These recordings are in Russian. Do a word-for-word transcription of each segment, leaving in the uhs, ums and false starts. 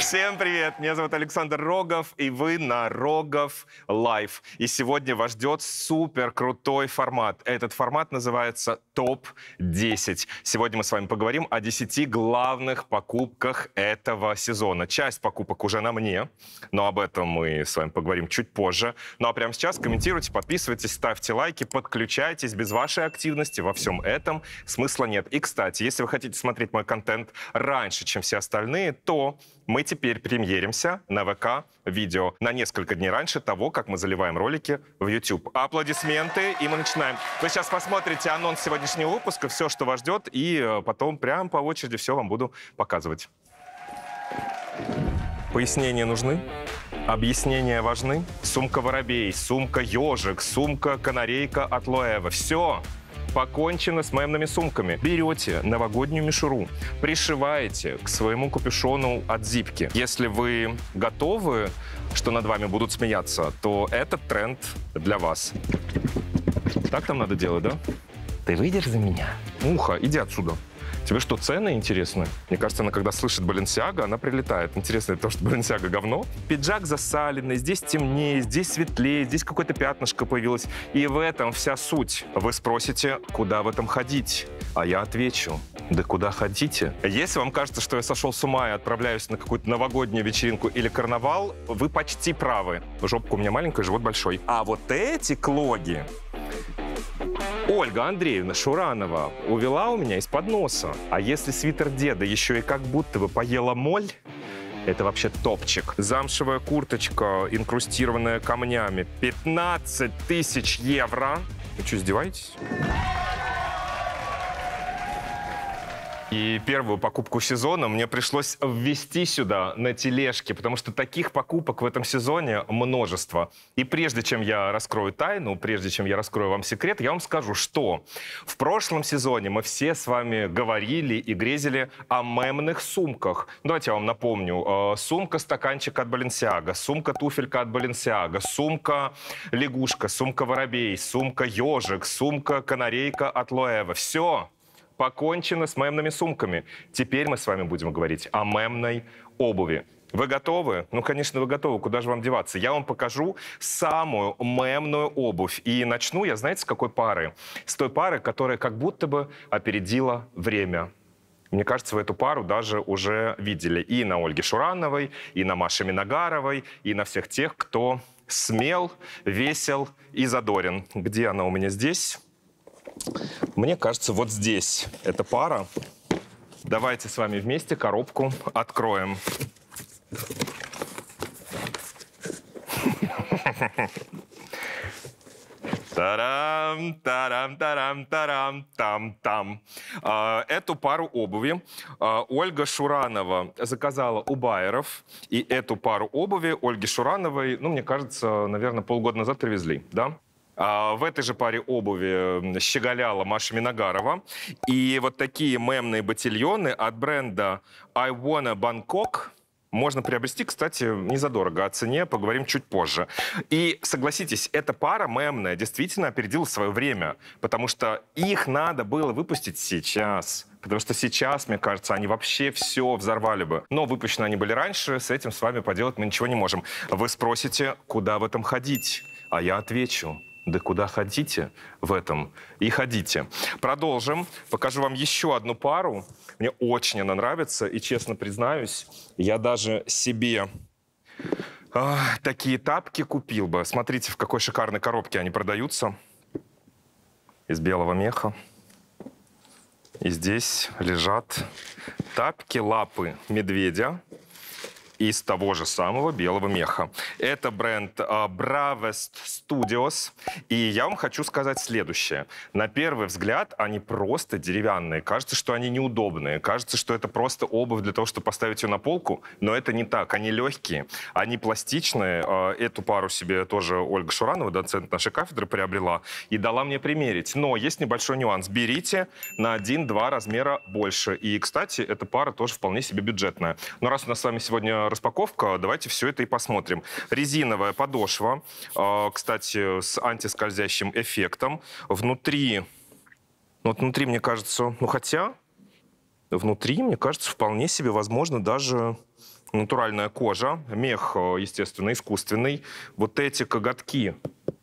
Всем привет! Меня зовут Александр Рогов, и вы на Рогов Лайв. И сегодня вас ждет супер крутой формат. Этот формат называется топ десять. Сегодня мы с вами поговорим о десяти главных покупках этого сезона. Часть покупок уже на мне, но об этом мы с вами поговорим чуть позже. Ну а прямо сейчас комментируйте, подписывайтесь, ставьте лайки, подключайтесь. Без вашей активности во всем этом смысла нет. И, кстати, если вы хотите смотреть мой контент раньше, чем все остальные, то мы теперь премьеримся на ВК видео на несколько дней раньше того, как мы заливаем ролики в YouTube. Аплодисменты, и мы начинаем. Вы сейчас посмотрите анонс сегодняшнего выпуска, все, что вас ждет, и потом прямо по очереди все вам буду показывать. Пояснения нужны? Объяснения важны? Сумка-воробей, сумка-ежик, сумка-канарейка от Лоэва. Все! Покончено с мемными сумками. Берете новогоднюю мишуру, пришиваете к своему капюшону от зипки. Если вы готовы, что над вами будут смеяться, то этот тренд для вас. Так там надо делать, да? Ты выйдешь за меня? Муха, иди отсюда. Тебе что, цены интересны? Мне кажется, она когда слышит Баленсиага, она прилетает. Интересно, то, что Баленсиага говно. Пиджак засаленный, здесь темнее, здесь светлее, здесь какое-то пятнышко появилось. И в этом вся суть. Вы спросите, куда в этом ходить? А я отвечу, да куда хотите? Если вам кажется, что я сошел с ума и отправляюсь на какую-то новогоднюю вечеринку или карнавал, вы почти правы. Жопка у меня маленькая, живот большой. А вот эти клоги Ольга Андреевна Шуранова увела у меня из-под носа. А если свитер деда еще и как будто бы поела моль, это вообще топчик. Замшевая курточка, инкрустированная камнями, пятнадцать тысяч евро. Вы что, издеваетесь? И первую покупку сезона мне пришлось ввести сюда на тележке, потому что таких покупок в этом сезоне множество. И прежде чем я раскрою тайну, прежде чем я раскрою вам секрет, я вам скажу, что в прошлом сезоне мы все с вами говорили и грезили о мемных сумках. Давайте я вам напомню. Сумка-стаканчик от Баленсиага, сумка-туфелька от Баленсиага, сумка-лягушка, сумка-воробей, сумка-ежик, сумка-канарейка от Лоэва. Все. Покончено с мемными сумками. Теперь мы с вами будем говорить о мемной обуви. Вы готовы? Ну, конечно, вы готовы. Куда же вам деваться? Я вам покажу самую мемную обувь. И начну я, знаете, с какой пары? С той пары, которая как будто бы опередила время. Мне кажется, вы эту пару даже уже видели и на Ольге Шурановой, и на Маше Миногаровой, и на всех тех, кто смел, весел и задорен. Где она у меня здесь? Мне кажется, вот здесь эта пара. Давайте с вами вместе коробку откроем. Тарам, тарам, тарам, тарам, там, там. Эту пару обуви Ольга Шуранова заказала у байеров. И эту пару обуви Ольги Шурановой, ну, мне кажется, наверное, полгода назад привезли, да? В этой же паре обуви щеголяла Маша Миногарова. И вот такие мемные ботильоны от бренда I Wanna Bangkok можно приобрести, кстати, не задорого. О цене поговорим чуть позже. И согласитесь, эта пара мемная действительно опередила свое время, потому что их надо было выпустить сейчас. Потому что сейчас, мне кажется, они вообще все взорвали бы. Но выпущены они были раньше, с этим с вами поделать мы ничего не можем. Вы спросите, куда в этом ходить? А я отвечу. Да куда хотите в этом и ходите. Продолжим. Покажу вам еще одну пару. Мне очень она нравится. И, честно признаюсь, я даже себе э, такие тапки купил бы. Смотрите, в какой шикарной коробке они продаются. Из белого меха. И здесь лежат тапки-лапы медведя из того же самого белого меха. Это бренд uh, Bravest Studios. И я вам хочу сказать следующее. На первый взгляд они просто деревянные. Кажется, что они неудобные. Кажется, что это просто обувь для того, чтобы поставить ее на полку. Но это не так. Они легкие, они пластичные. Uh, эту пару себе тоже Ольга Шуранова, доцент нашей кафедры, приобрела и дала мне примерить. Но есть небольшой нюанс. Берите на один-два размера больше. И, кстати, эта пара тоже вполне себе бюджетная. Но раз у нас с вами сегодня распаковка, давайте все это и посмотрим. Резиновая подошва, кстати, с антискользящим эффектом. Внутри, вот внутри, мне кажется, ну хотя, внутри, мне кажется, вполне себе возможно даже натуральная кожа, мех, естественно, искусственный. Вот эти коготки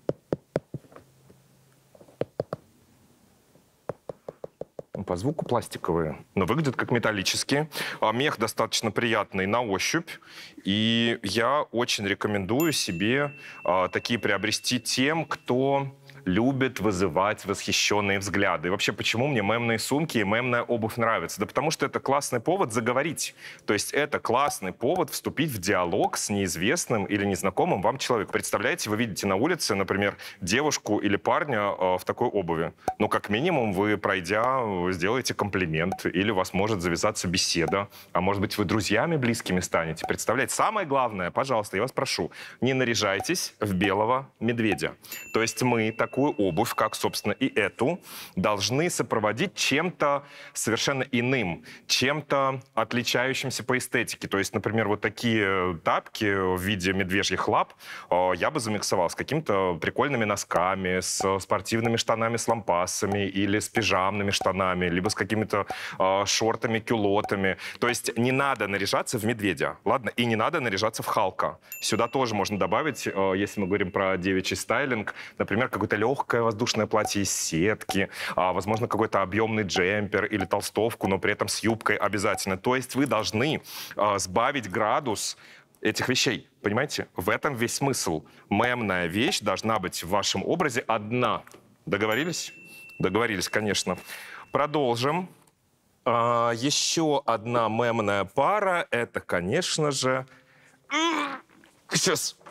по звуку пластиковые, но выглядят как металлические. А мех достаточно приятный на ощупь. И я очень рекомендую себе а, такие приобрести тем, кто любит вызывать восхищенные взгляды. И вообще, почему мне мемные сумки и мемная обувь нравятся? Да потому что это классный повод заговорить. То есть это классный повод вступить в диалог с неизвестным или незнакомым вам человеком. Представляете, вы видите на улице, например, девушку или парня э, в такой обуви. Ну, как минимум, вы, пройдя, сделаете комплимент, или у вас может завязаться беседа, а может быть, вы друзьями близкими станете. Представляете, самое главное, пожалуйста, я вас прошу, не наряжайтесь в белого медведя. То есть мы так такую обувь, как, собственно, и эту, должны сопроводить чем-то совершенно иным, чем-то отличающимся по эстетике. То есть, например, вот такие тапки в виде медвежьих лап я бы замиксовал с какими-то прикольными носками, с спортивными штанами с лампасами или с пижамными штанами, либо с какими-то э, шортами, кюлотами. То есть не надо наряжаться в медведя, ладно? И не надо наряжаться в Халка. Сюда тоже можно добавить, э, если мы говорим про девичий стайлинг, например, какой-то легкое воздушное платье из сетки, а, возможно, какой-то объемный джемпер или толстовку, но при этом с юбкой обязательно. То есть вы должны а, сбавить градус этих вещей. Понимаете? В этом весь смысл. Мемная вещь должна быть в вашем образе одна. Договорились? Договорились, конечно. Продолжим. А, еще одна мемная пара. Это, конечно же... Сейчас...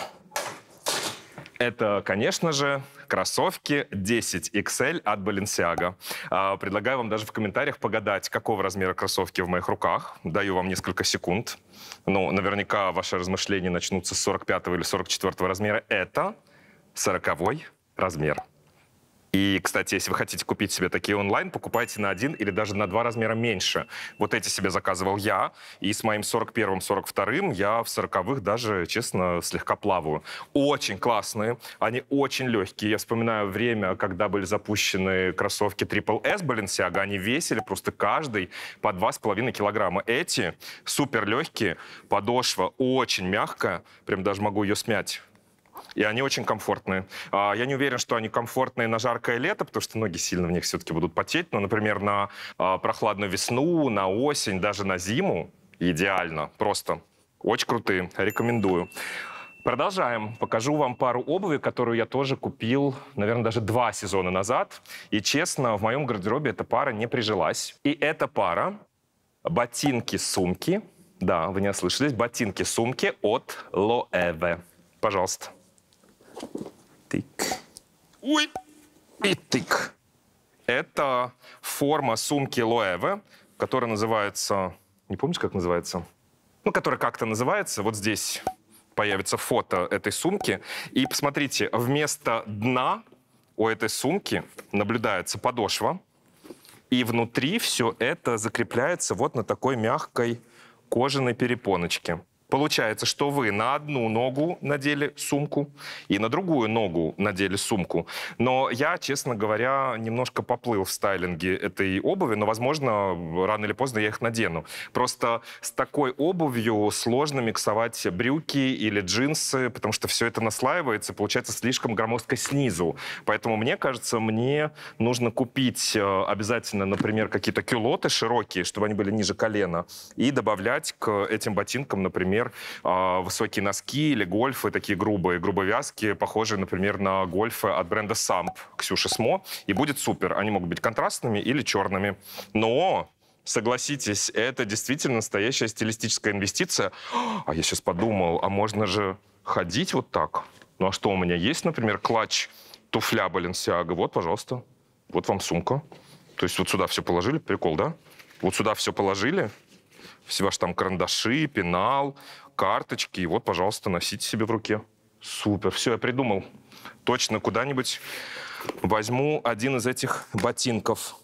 Это, конечно же, кроссовки десять икс эль от Balenciaga. А, предлагаю вам даже в комментариях погадать, какого размера кроссовки в моих руках. Даю вам несколько секунд. Ну, наверняка ваши размышления начнутся с сорок пятого или сорок четвёртого размера. Это сороковой размер. И, кстати, если вы хотите купить себе такие онлайн, покупайте на один или даже на два размера меньше. Вот эти себе заказывал я, и с моим сорок первым сорок вторым я в сороковых даже, честно, слегка плаваю. Очень классные, они очень легкие. Я вспоминаю время, когда были запущены кроссовки Triple S Balenciaga, они весили просто каждый по два с половиной килограмма. Эти супер легкие, подошва очень мягкая, прям даже могу ее смять. И они очень комфортные. Я не уверен, что они комфортные на жаркое лето, потому что ноги сильно в них все-таки будут потеть. Но, например, на прохладную весну, на осень, даже на зиму идеально. Просто очень крутые. Рекомендую. Продолжаем. Покажу вам пару обуви, которую я тоже купил, наверное, даже два сезона назад. И, честно, в моем гардеробе эта пара не прижилась. И эта пара ботинки-сумки. Да, вы не ослышались. Ботинки-сумки от Loewe. Пожалуйста. Тык. Ой. И тык. Это форма сумки Loewe, которая называется... Не помните, как называется? Ну, которая как-то называется. Вот здесь появится фото этой сумки. И посмотрите, вместо дна у этой сумки наблюдается подошва. И внутри все это закрепляется вот на такой мягкой кожаной перепоночке. Получается, что вы на одну ногу надели сумку и на другую ногу надели сумку. Но я, честно говоря, немножко поплыл в стайлинге этой обуви, но, возможно, рано или поздно я их надену. Просто с такой обувью сложно миксовать брюки или джинсы, потому что все это наслаивается, получается слишком громоздко снизу. Поэтому, мне кажется, мне нужно купить обязательно, например, какие-то кюлоты широкие, чтобы они были ниже колена, и добавлять к этим ботинкам, например, высокие носки или гольфы, такие грубые, грубовязкие, похожие, например, на гольфы от бренда Самп, Ксюши Смо, и будет супер. Они могут быть контрастными или черными. Но, согласитесь, это действительно настоящая стилистическая инвестиция. А я сейчас подумал, а можно же ходить вот так? Ну а что у меня есть, например, клатч туфля Balenciaga? Вот, пожалуйста, вот вам сумка. То есть вот сюда все положили, прикол, да? Вот сюда все положили. Все ваши там карандаши, пенал, карточки. И вот, пожалуйста, носите себе в руке. Супер. Все, я придумал. Точно куда-нибудь возьму один из этих ботинков.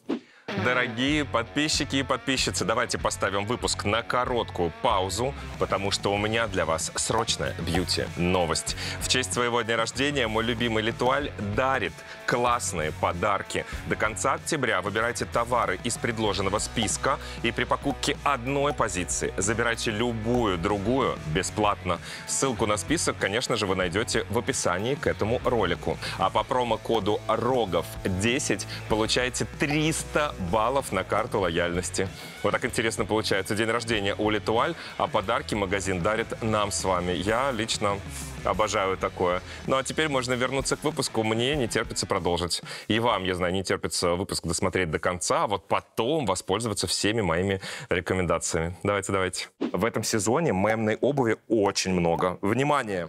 Дорогие подписчики и подписчицы, давайте поставим выпуск на короткую паузу, потому что у меня для вас срочная бьюти-новость. В честь своего дня рождения мой любимый Летуаль дарит классные подарки. До конца октября выбирайте товары из предложенного списка и при покупке одной позиции забирайте любую другую бесплатно. Ссылку на список, конечно же, вы найдете в описании к этому ролику. А по промокоду рогов десять получаете триста баллов на карту лояльности. Вот так интересно получается. День рождения у Летуаль, а подарки магазин дарит нам с вами. Я лично обожаю такое. Ну а теперь можно вернуться к выпуску. Мне не терпится продолжить. И вам, я знаю, не терпится выпуск досмотреть до конца, а вот потом воспользоваться всеми моими рекомендациями. Давайте, давайте. В этом сезоне мемной обуви очень много. Внимание!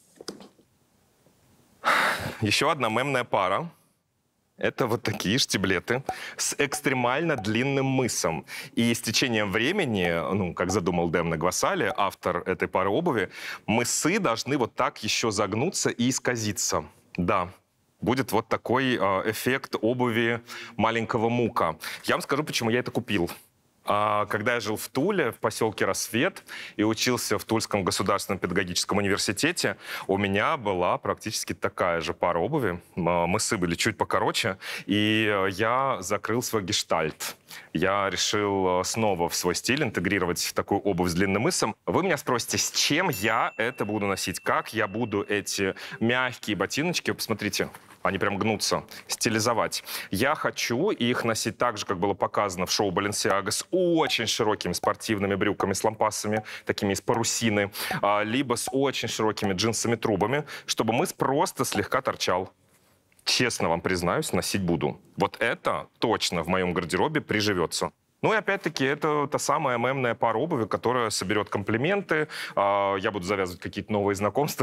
Еще одна мемная пара. Это вот такие штиблеты с экстремально длинным мысом. И с течением времени, ну, как задумал Демна Гвасали, автор этой пары обуви, мысы должны вот так еще загнуться и исказиться. Да, будет вот такой э, эффект обуви маленького мука. Я вам скажу, почему я это купил. Когда я жил в Туле, в поселке Рассвет, и учился в Тульском государственном педагогическом университете, у меня была практически такая же пара обуви. Мысы были чуть покороче, и я закрыл свой гештальт. Я решил снова в свой стиль интегрировать такую обувь с длинным мысом. Вы меня спросите, с чем я это буду носить? Как я буду эти мягкие ботиночки, посмотрите, они прям гнутся, стилизовать. Я хочу их носить так же, как было показано в шоу Balenciaga, с очень широкими спортивными брюками, с лампасами, такими из парусины, либо с очень широкими джинсами-трубами, чтобы мыс просто слегка торчал. Честно вам признаюсь, носить буду. Вот это точно в моем гардеробе приживется. Ну и опять-таки, это та самая мемная пара обуви, которая соберет комплименты. Я буду завязывать какие-то новые знакомства.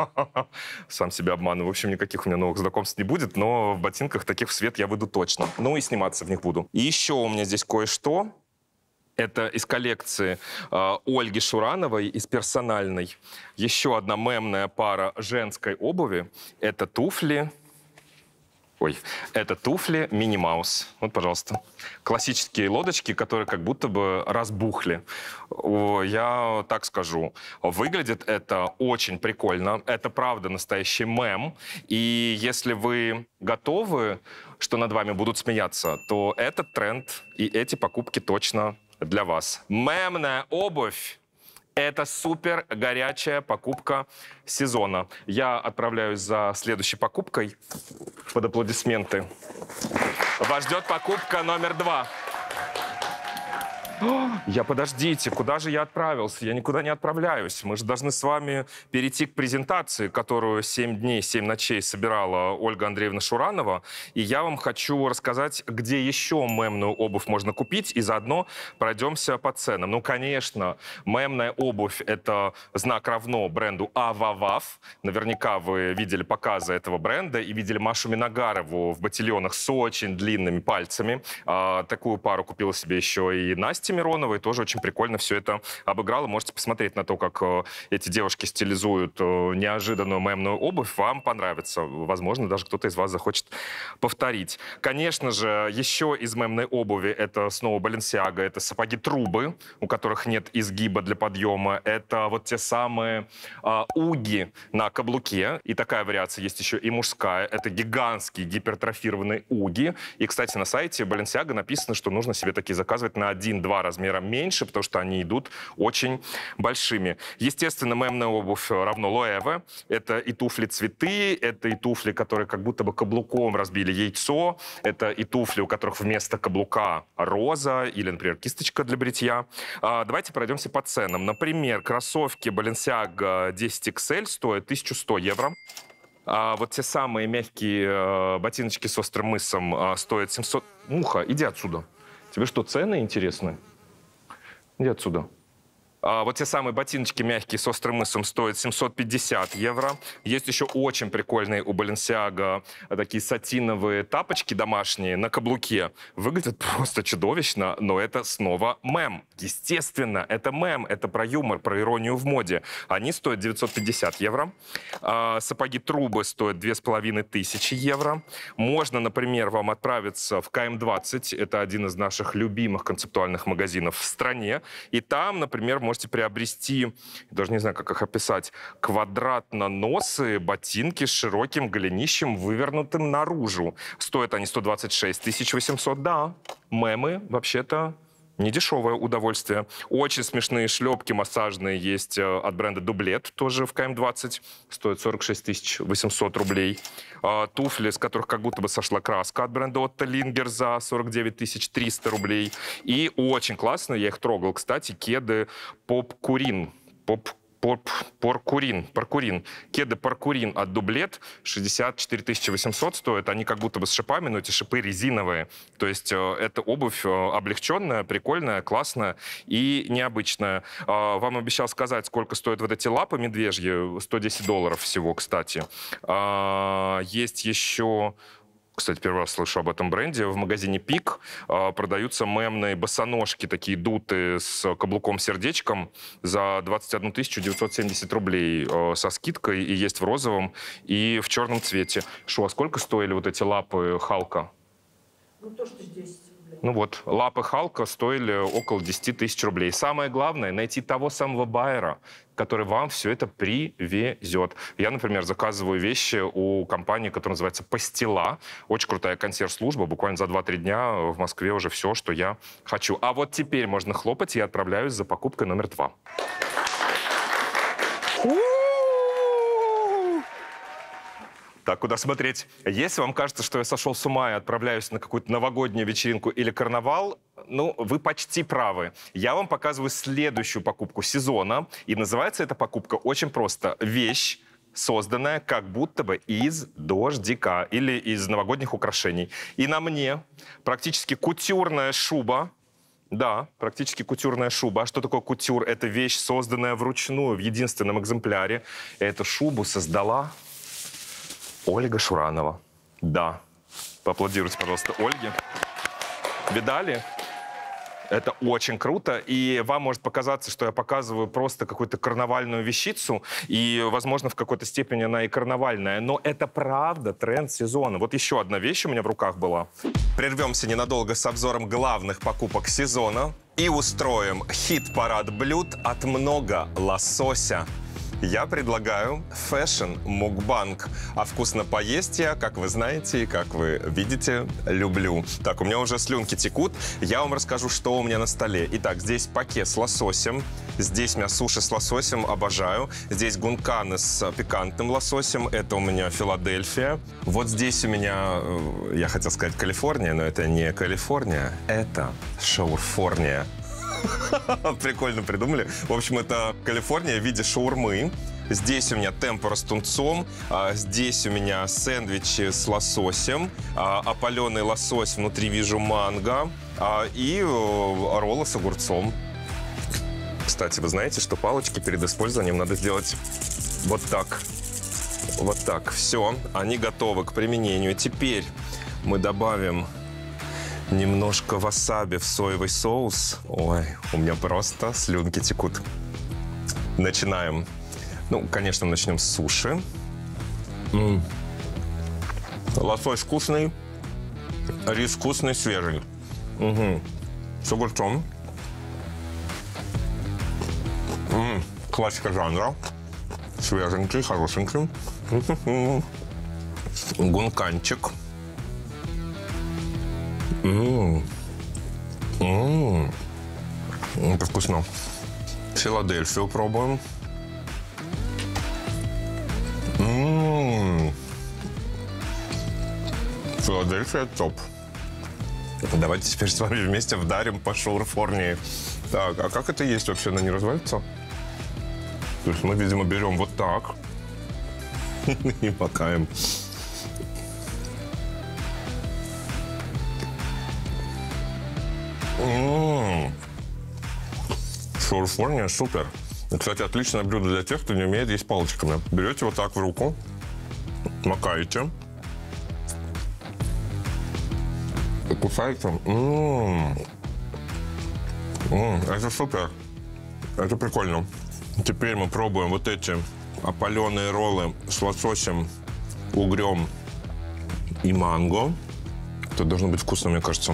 Сам себя обманываю. В общем, никаких у меня новых знакомств не будет, но в ботинках таких в свет я выйду точно. Ну и сниматься в них буду. И еще у меня здесь кое-что. Это из коллекции э, Ольги Шурановой, из персональной. Еще одна мемная пара женской обуви. Это туфли... Ой, это туфли Мини Маус. Вот, пожалуйста. Классические лодочки, которые как будто бы разбухли. Я так скажу. Выглядит это очень прикольно. Это правда настоящий мем. И если вы готовы, что над вами будут смеяться, то этот тренд и эти покупки точно для вас. Мемная обувь. Это супер горячая покупка сезона. Я отправляюсь за следующей покупкой под аплодисменты. Вас ждет покупка номер два. Я, подождите, куда же я отправился? Я никуда не отправляюсь. Мы же должны с вами перейти к презентации, которую семь дней, семь ночей собирала Ольга Андреевна Шуранова. И я вам хочу рассказать, где еще мемную обувь можно купить, и заодно пройдемся по ценам. Ну, конечно, мемная обувь — это знак равно бренду Ававав. Наверняка вы видели показы этого бренда и видели Машу Миногарову в ботильонах с очень длинными пальцами. А, такую пару купила себе еще и Настя Мироновой, тоже очень прикольно все это обыграла. Можете посмотреть на то, как э, эти девушки стилизуют э, неожиданную мемную обувь. Вам понравится. Возможно, даже кто-то из вас захочет повторить. Конечно же, еще из мемной обуви это снова Balenciaga, это сапоги-трубы, у которых нет изгиба для подъема. Это вот те самые э, уги на каблуке. И такая вариация есть еще и мужская. Это гигантские гипертрофированные уги. И, кстати, на сайте Balenciaga написано, что нужно себе такие заказывать на один-два размера меньше, потому что они идут очень большими. Естественно, мемная обувь равно Лоэве. Это и туфли-цветы, это и туфли, которые как будто бы каблуком разбили яйцо, это и туфли, у которых вместо каблука роза или, например, кисточка для бритья. А, давайте пройдемся по ценам. Например, кроссовки Balenciaga десять икс эль стоят тысячу сто евро. А вот те самые мягкие э, ботиночки с острым мысом э, стоят семьсот... Муха, иди отсюда. Тебе что, цены интересны? Иди отсюда. А, вот те самые ботиночки мягкие с острым мысом стоят семьсот пятьдесят евро. Есть еще очень прикольные у Balenciaga такие сатиновые тапочки домашние на каблуке. Выглядят просто чудовищно, но это снова мем. Естественно, это мем, это про юмор, про иронию в моде. Они стоят девятьсот пятьдесят евро. А, сапоги трубы стоят две с половиной тысячи евро. Можно, например, вам отправиться в ка эм двадцать. Это один из наших любимых концептуальных магазинов в стране. И там, например, можете приобрести, даже не знаю, как их описать, квадратно-носые ботинки с широким голенищем, вывернутым наружу. Стоят они сто двадцать шесть тысяч восемьсот, да. Мемы, вообще-то, недешевое удовольствие. Очень смешные шлепки массажные есть от бренда Дублет, тоже в ка эм двадцать. Стоят сорок шесть тысяч восемьсот рублей. А, туфли, с которых как будто бы сошла краска, от бренда Отто Лингер за сорок девять тысяч триста рублей. И очень классно, я их трогал, кстати, кеды Поп-Курин. Поп Поп, Поркурин, Паркурин. Кеды Паркурин от Дублет шестьдесят четыре тысячи восемьсот стоят. Они как будто бы с шипами, но эти шипы резиновые. То есть э, это обувь э, облегченная, прикольная, классная и необычная. Э, вам обещал сказать, сколько стоят вот эти лапы медвежьи. сто десять долларов всего, кстати. Э, есть еще... Кстати, первый раз слышу об этом бренде. В магазине Пик э, продаются мемные босоножки, такие дутые, с каблуком-сердечком за двадцать одну тысячу девятьсот семьдесят рублей э, со скидкой. И есть в розовом, и в черном цвете. Шо, а сколько стоили вот эти лапы Халка? Ну, то, что здесь. Ну вот, лапы Халка стоили около десяти тысяч рублей. Самое главное — найти того самого байера, который вам все это привезет. Я, например, заказываю вещи у компании, которая называется «Пастила». Очень крутая консьерж-служба. Буквально за два-три дня в Москве уже все, что я хочу. А вот теперь можно хлопать, и я отправляюсь за покупкой номер два. Так, куда смотреть? Если вам кажется, что я сошел с ума и отправляюсь на какую-то новогоднюю вечеринку или карнавал, ну, вы почти правы. Я вам показываю следующую покупку сезона. И называется эта покупка очень просто. Вещь, созданная как будто бы из дождика или из новогодних украшений. И на мне практически кутюрная шуба. Да, практически кутюрная шуба. А что такое кутюр? Это вещь, созданная вручную, в единственном экземпляре. Эту шубу создала Ольга Шуранова. Да. Поаплодируйте, пожалуйста, Ольге. Видали? Это очень круто. И вам может показаться, что я показываю просто какую-то карнавальную вещицу. И, возможно, в какой-то степени она и карнавальная. Но это правда тренд сезона. Вот еще одна вещь у меня в руках была. Прервемся ненадолго с обзором главных покупок сезона. И устроим хит-парад блюд от много лосося. Я предлагаю фэшн-мукбанг. А вкусно поесть я, как вы знаете и как вы видите, люблю. Так, у меня уже слюнки текут. Я вам расскажу, что у меня на столе. Итак, здесь пакет с лососем. Здесь у меня суши с лососем, обожаю. Здесь гунканы с пикантным лососем. Это у меня Филадельфия. Вот здесь у меня, я хотел сказать Калифорния, но это не Калифорния. Это Шаурфорния. Прикольно придумали. В общем, это Калифорния в виде шаурмы. Здесь у меня темпура с тунцом. А здесь у меня сэндвичи с лососем. А, опаленный лосось, внутри вижу манго. А, и а, роллы с огурцом. Кстати, вы знаете, что палочки перед использованием надо сделать вот так. Вот так. Все, они готовы к применению. Теперь мы добавим немножко васаби в соевый соус. Ой, у меня просто слюнки текут. Начинаем. Ну, конечно, начнем с суши. М-м. Лосось вкусный, рис вкусный, свежий. Угу. С огурцом. М-м. Классика жанра. Свеженький, хорошенький. Гунканчик. Ммм. Ммм. Это вкусно. Филадельфию пробуем. Ммм. Филадельфия топ. Давайте теперь с вами вместе вдарим по Шаурфорнии. Так, а как это есть вообще? Она не развалится? То есть мы, видимо, берем вот так и макаем. Ммм. Шаурфорния супер. И, кстати, отличное блюдо для тех, кто не умеет есть палочками. Берете вот так в руку, макаете, и кусаете. М-м-м. М-м, это супер. Это прикольно. Теперь мы пробуем вот эти опаленные роллы с лососем, угрем и манго. Это должно быть вкусно, мне кажется.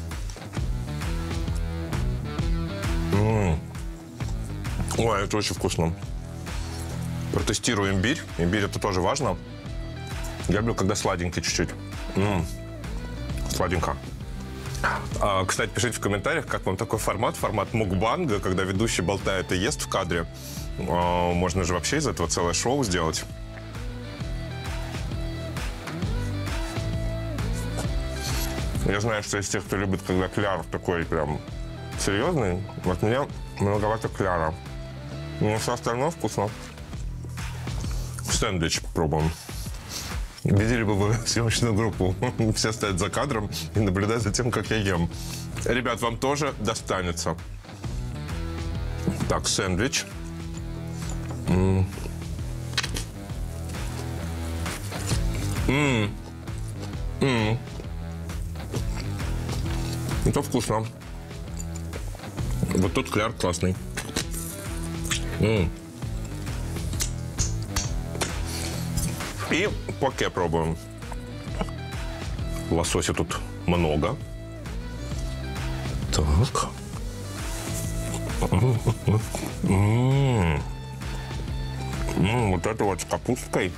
М-м. Ой, это очень вкусно. Протестирую имбирь. Имбирь это тоже важно. Я люблю, когда сладенький чуть-чуть. М-м. Сладенько. А, кстати, пишите в комментариях, как вам такой формат, формат мукбанга, когда ведущий болтает и ест в кадре. А, можно же вообще из этого целое шоу сделать. Я знаю, что есть те, кто любит, когда кляр такой прям серьезный. Вот мне многовато кляра. Но все остальное вкусно. Сэндвич пробуем. Видели бы вы съемочную группу? Все стоят за кадром и наблюдают за тем, как я ем. Ребят, вам тоже достанется. Так, сэндвич. М-м. М-м. М-м. Это вкусно. Вот тут кляр классный. М-м. И поке пробуем. Лосося тут много. Так. М-м-м. М-м, вот это вот с капусткой.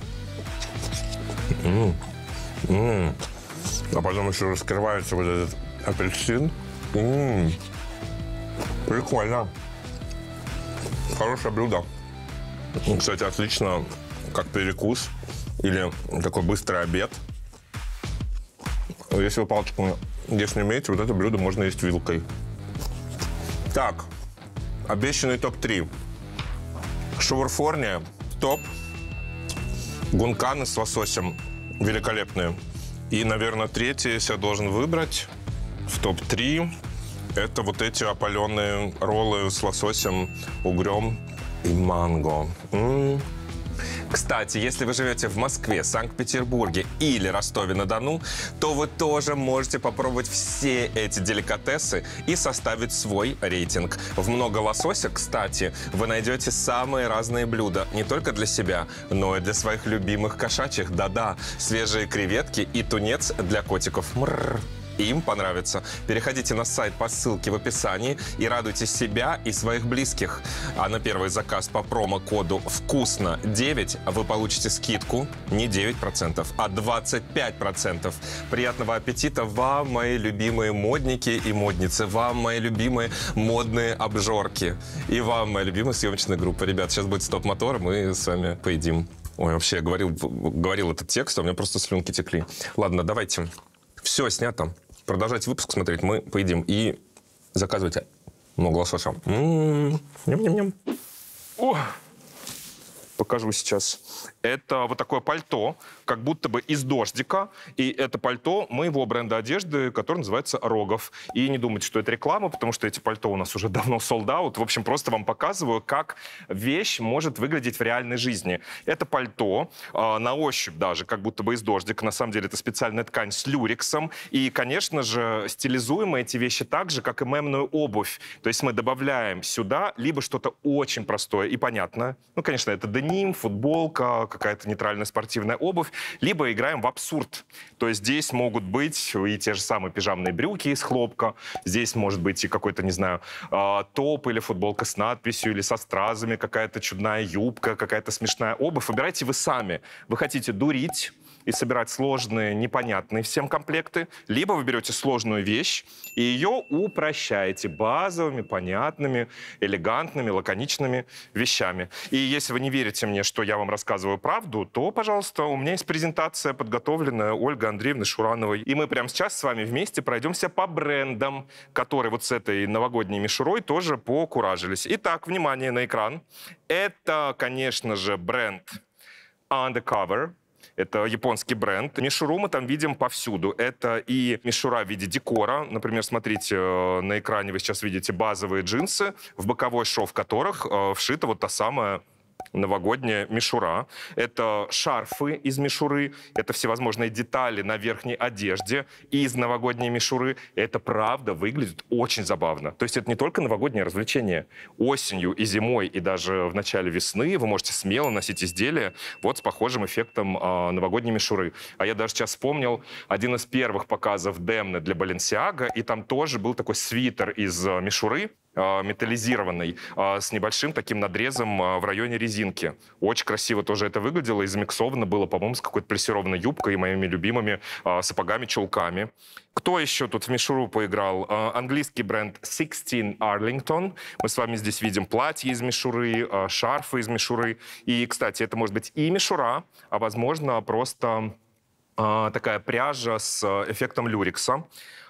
М-м-м. А потом еще раскрывается вот этот апельсин. М-м. Прикольно. Хорошее блюдо. Кстати, отлично как перекус или такой быстрый обед. Если вы палочку есть не умеете, вот это блюдо можно есть вилкой. Так, обещанный топ три. Шаурфорния, топ. Гунканы с лососем великолепные. И, наверное, третий, если я должен выбрать в топ три, это вот эти опаленные роллы с лососем, угрем и манго. М-м. Кстати, если вы живете в Москве, Санкт-Петербурге или Ростове-на-Дону, то вы тоже можете попробовать все эти деликатесы и составить свой рейтинг. В «Много лосося», кстати, вы найдете самые разные блюда не только для себя, но и для своих любимых кошачьих. Да-да, свежие креветки и тунец для котиков. Мрррр. Им понравится. Переходите на сайт по ссылке в описании и радуйте себя и своих близких. А на первый заказ по промокоду «Вкусно девять» вы получите скидку не девять процентов, а двадцать пять процентов. Приятного аппетита вам, мои любимые модники и модницы, вам, мои любимые модные обжорки, и вам, моя любимая съемочная группа. Ребят, сейчас будет стоп-мотор, мы с вами поедим. Ой, вообще, я говорил, говорил этот текст, а у меня просто слюнки текли. Ладно, давайте. Все снято. Продолжайте выпуск смотреть, мы поедим. И заказывайте много лосося. М-м-м. Ням-ням-ням. О! Покажу сейчас. Это вот такое пальто, как будто бы из дождика. И это пальто моего бренда одежды, который называется «Рогов». И не думайте, что это реклама, потому что эти пальто у нас уже давно sold out. В общем, просто вам показываю, как вещь может выглядеть в реальной жизни. Это пальто, э, на ощупь даже, как будто бы из дождика. На самом деле это специальная ткань с люрексом. И, конечно же, стилизуем мы эти вещи так же, как и мемную обувь. То есть мы добавляем сюда либо что-то очень простое и понятное. Ну, конечно, это деним, футболка, какая-то нейтральная спортивная обувь, либо играем в абсурд. То есть здесь могут быть и те же самые пижамные брюки из хлопка, здесь может быть и какой-то, не знаю, топ или футболка с надписью, или со стразами, какая-то чудная юбка, какая-то смешная обувь. Выбирайте вы сами. Вы хотите дурить и собирать сложные, непонятные всем комплекты, либо вы берете сложную вещь и ее упрощаете базовыми, понятными, элегантными, лаконичными вещами. И если вы не верите мне, что я вам рассказываю правду, то, пожалуйста, у меня есть презентация, подготовленная Ольгой Андреевной Шурановой. И мы прямо сейчас с вами вместе пройдемся по брендам, которые вот с этой новогодней мишурой тоже покуражились. Итак, внимание на экран. Это, конечно же, бренд Undercover. Это японский бренд. Мишуру мы там видим повсюду. Это и мишура в виде декора. Например, смотрите, на экране вы сейчас видите базовые джинсы, в боковой шов которых вшита вот та самая новогодняя мишура. Это шарфы из мишуры, это всевозможные детали на верхней одежде из новогодней мишуры. Это правда выглядит очень забавно. То есть это не только новогоднее развлечение. Осенью и зимой, и даже в начале весны вы можете смело носить изделия вот с похожим эффектом э, новогодней мишуры. А я даже сейчас вспомнил один из первых показов Демны для Balenciaga, и там тоже был такой свитер из э, мишуры, металлизированный, с небольшим таким надрезом в районе резинки. Очень красиво тоже это выглядело и замиксовано было, по-моему, с какой-то плессированной юбкой и моими любимыми сапогами-чулками. Кто еще тут в мишуру поиграл? Английский бренд Sixteen Arlington. Мы с вами здесь видим платья из мишуры, шарфы из мишуры. И, кстати, это может быть и мишура, а, возможно, просто такая пряжа с эффектом люрекса.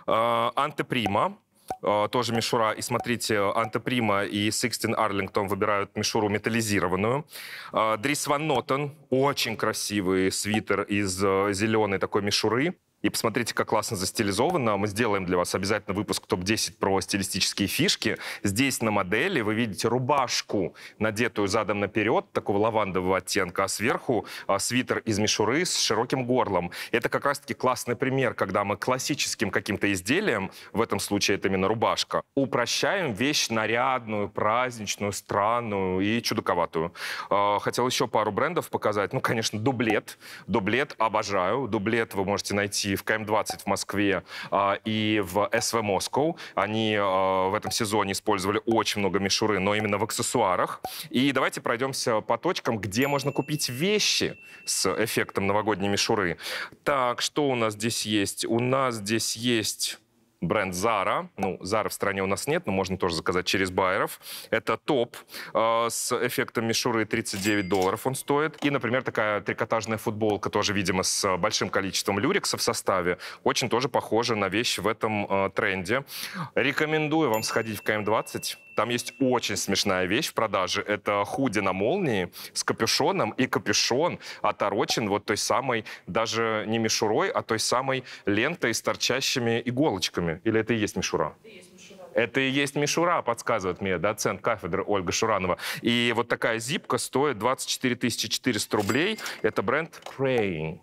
Антеприма. Тоже мишура. И смотрите, Антеприма и Sixteen Arlington выбирают мишуру металлизированную. Dries Van Noten. Очень красивый свитер из зеленой такой мишуры. И посмотрите, как классно застилизовано. Мы сделаем для вас обязательно выпуск топ десять про стилистические фишки. Здесь на модели вы видите рубашку, надетую задом наперед, такого лавандового оттенка, а сверху а, свитер из мишуры с широким горлом. Это как раз-таки классный пример, когда мы классическим каким-то изделием, в этом случае это именно рубашка, упрощаем вещь нарядную, праздничную, странную и чудаковатую. А, хотел еще пару брендов показать. Ну, конечно, дублет. Дублет обожаю. Дублет вы можете найти в ка эм двадцать в Москве а, и в эс ви Moscow. Они а, в этом сезоне использовали очень много мишуры, но именно в аксессуарах. И давайте пройдемся по точкам, где можно купить вещи с эффектом новогодней мишуры. Так, что у нас здесь есть? У нас здесь есть бренд Zara. Ну, Zara в стране у нас нет, но можно тоже заказать через байеров. Это топ э, с эффектом мишуры, тридцать девять долларов он стоит. И, например, такая трикотажная футболка, тоже, видимо, с большим количеством люрекса в составе. Очень тоже похожа на вещь в этом э, тренде. Рекомендую вам сходить в ка эм двадцать. Там есть очень смешная вещь в продаже. Это худи на молнии с капюшоном, и капюшон оторочен вот той самой, даже не мишурой, а той самой лентой с торчащими иголочками. Или это и есть мишура? Это и есть мишура. Это и есть мишура, подсказывает мне доцент кафедры Ольга Шуранова. И вот такая зипка стоит двадцать четыре тысячи четыреста рублей. Это бренд Praying.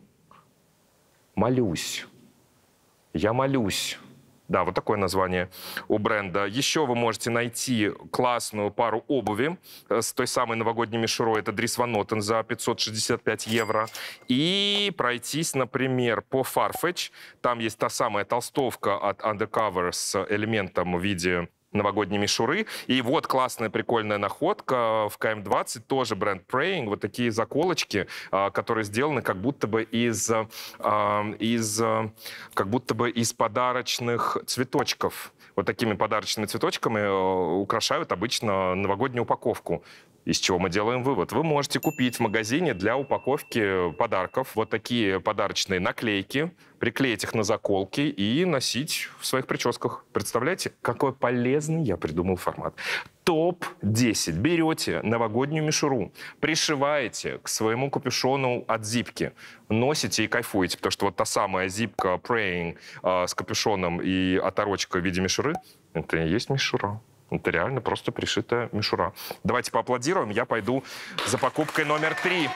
Молюсь. Я молюсь. Да, вот такое название у бренда. Еще вы можете найти классную пару обуви с той самой новогодней мишурой. Это Dries Van Noten за пятьсот шестьдесят пять евро. И пройтись, например, по Farfetch. Там есть та самая толстовка от Undercover с элементом в виде новогодней мишуры. И вот классная, прикольная находка в ка эм двадцать, тоже бренд Praying. Вот такие заколочки, которые сделаны как будто бы из, из, как будто бы из подарочных цветочков. Вот такими подарочными цветочками украшают обычно новогоднюю упаковку. Из чего мы делаем вывод? Вы можете купить в магазине для упаковки подарков вот такие подарочные наклейки, приклеить их на заколки и носить в своих прическах. Представляете, какой полезный я придумал формат. топ десять. Берете новогоднюю мишуру, пришиваете к своему капюшону от зипки, носите и кайфуете, потому что вот та самая зипка Praying э, с капюшоном и оторочкой в виде мишуры, это и есть мишура. Это реально просто пришитая мишура. Давайте поаплодируем. Я пойду за покупкой номер три.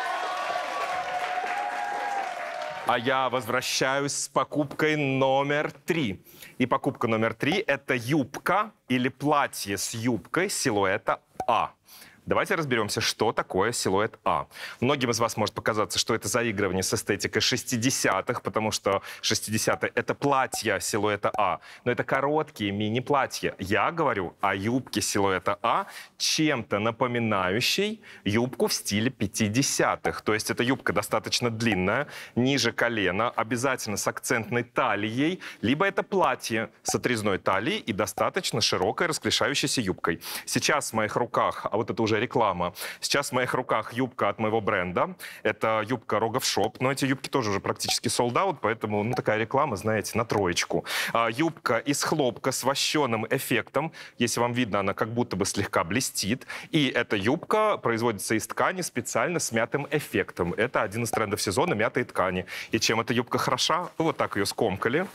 А я возвращаюсь с покупкой номер три. И покупка номер три – это юбка или платье с юбкой силуэта А. Давайте разберемся, что такое силуэт А. Многим из вас может показаться, что это заигрывание с эстетикой шестидесятых, потому что шестидесятые — это платья силуэта А. Но это короткие мини-платья. Я говорю о юбке силуэта А, чем-то напоминающей юбку в стиле пятидесятых. То есть эта юбка достаточно длинная, ниже колена, обязательно с акцентной талией, либо это платье с отрезной талией и достаточно широкой расклешающейся юбкой. Сейчас в моих руках, а вот это уже уже реклама. Сейчас в моих руках юбка от моего бренда. Это юбка Rogov Shop, но эти юбки тоже уже практически sold out, поэтому, ну, такая реклама, знаете, на троечку. А, юбка из хлопка с вощеным эффектом. Если вам видно, она как будто бы слегка блестит. И эта юбка производится из ткани специально с мятым эффектом. Это один из трендов сезона — мятые ткани. И чем эта юбка хороша? Вот так ее скомкали.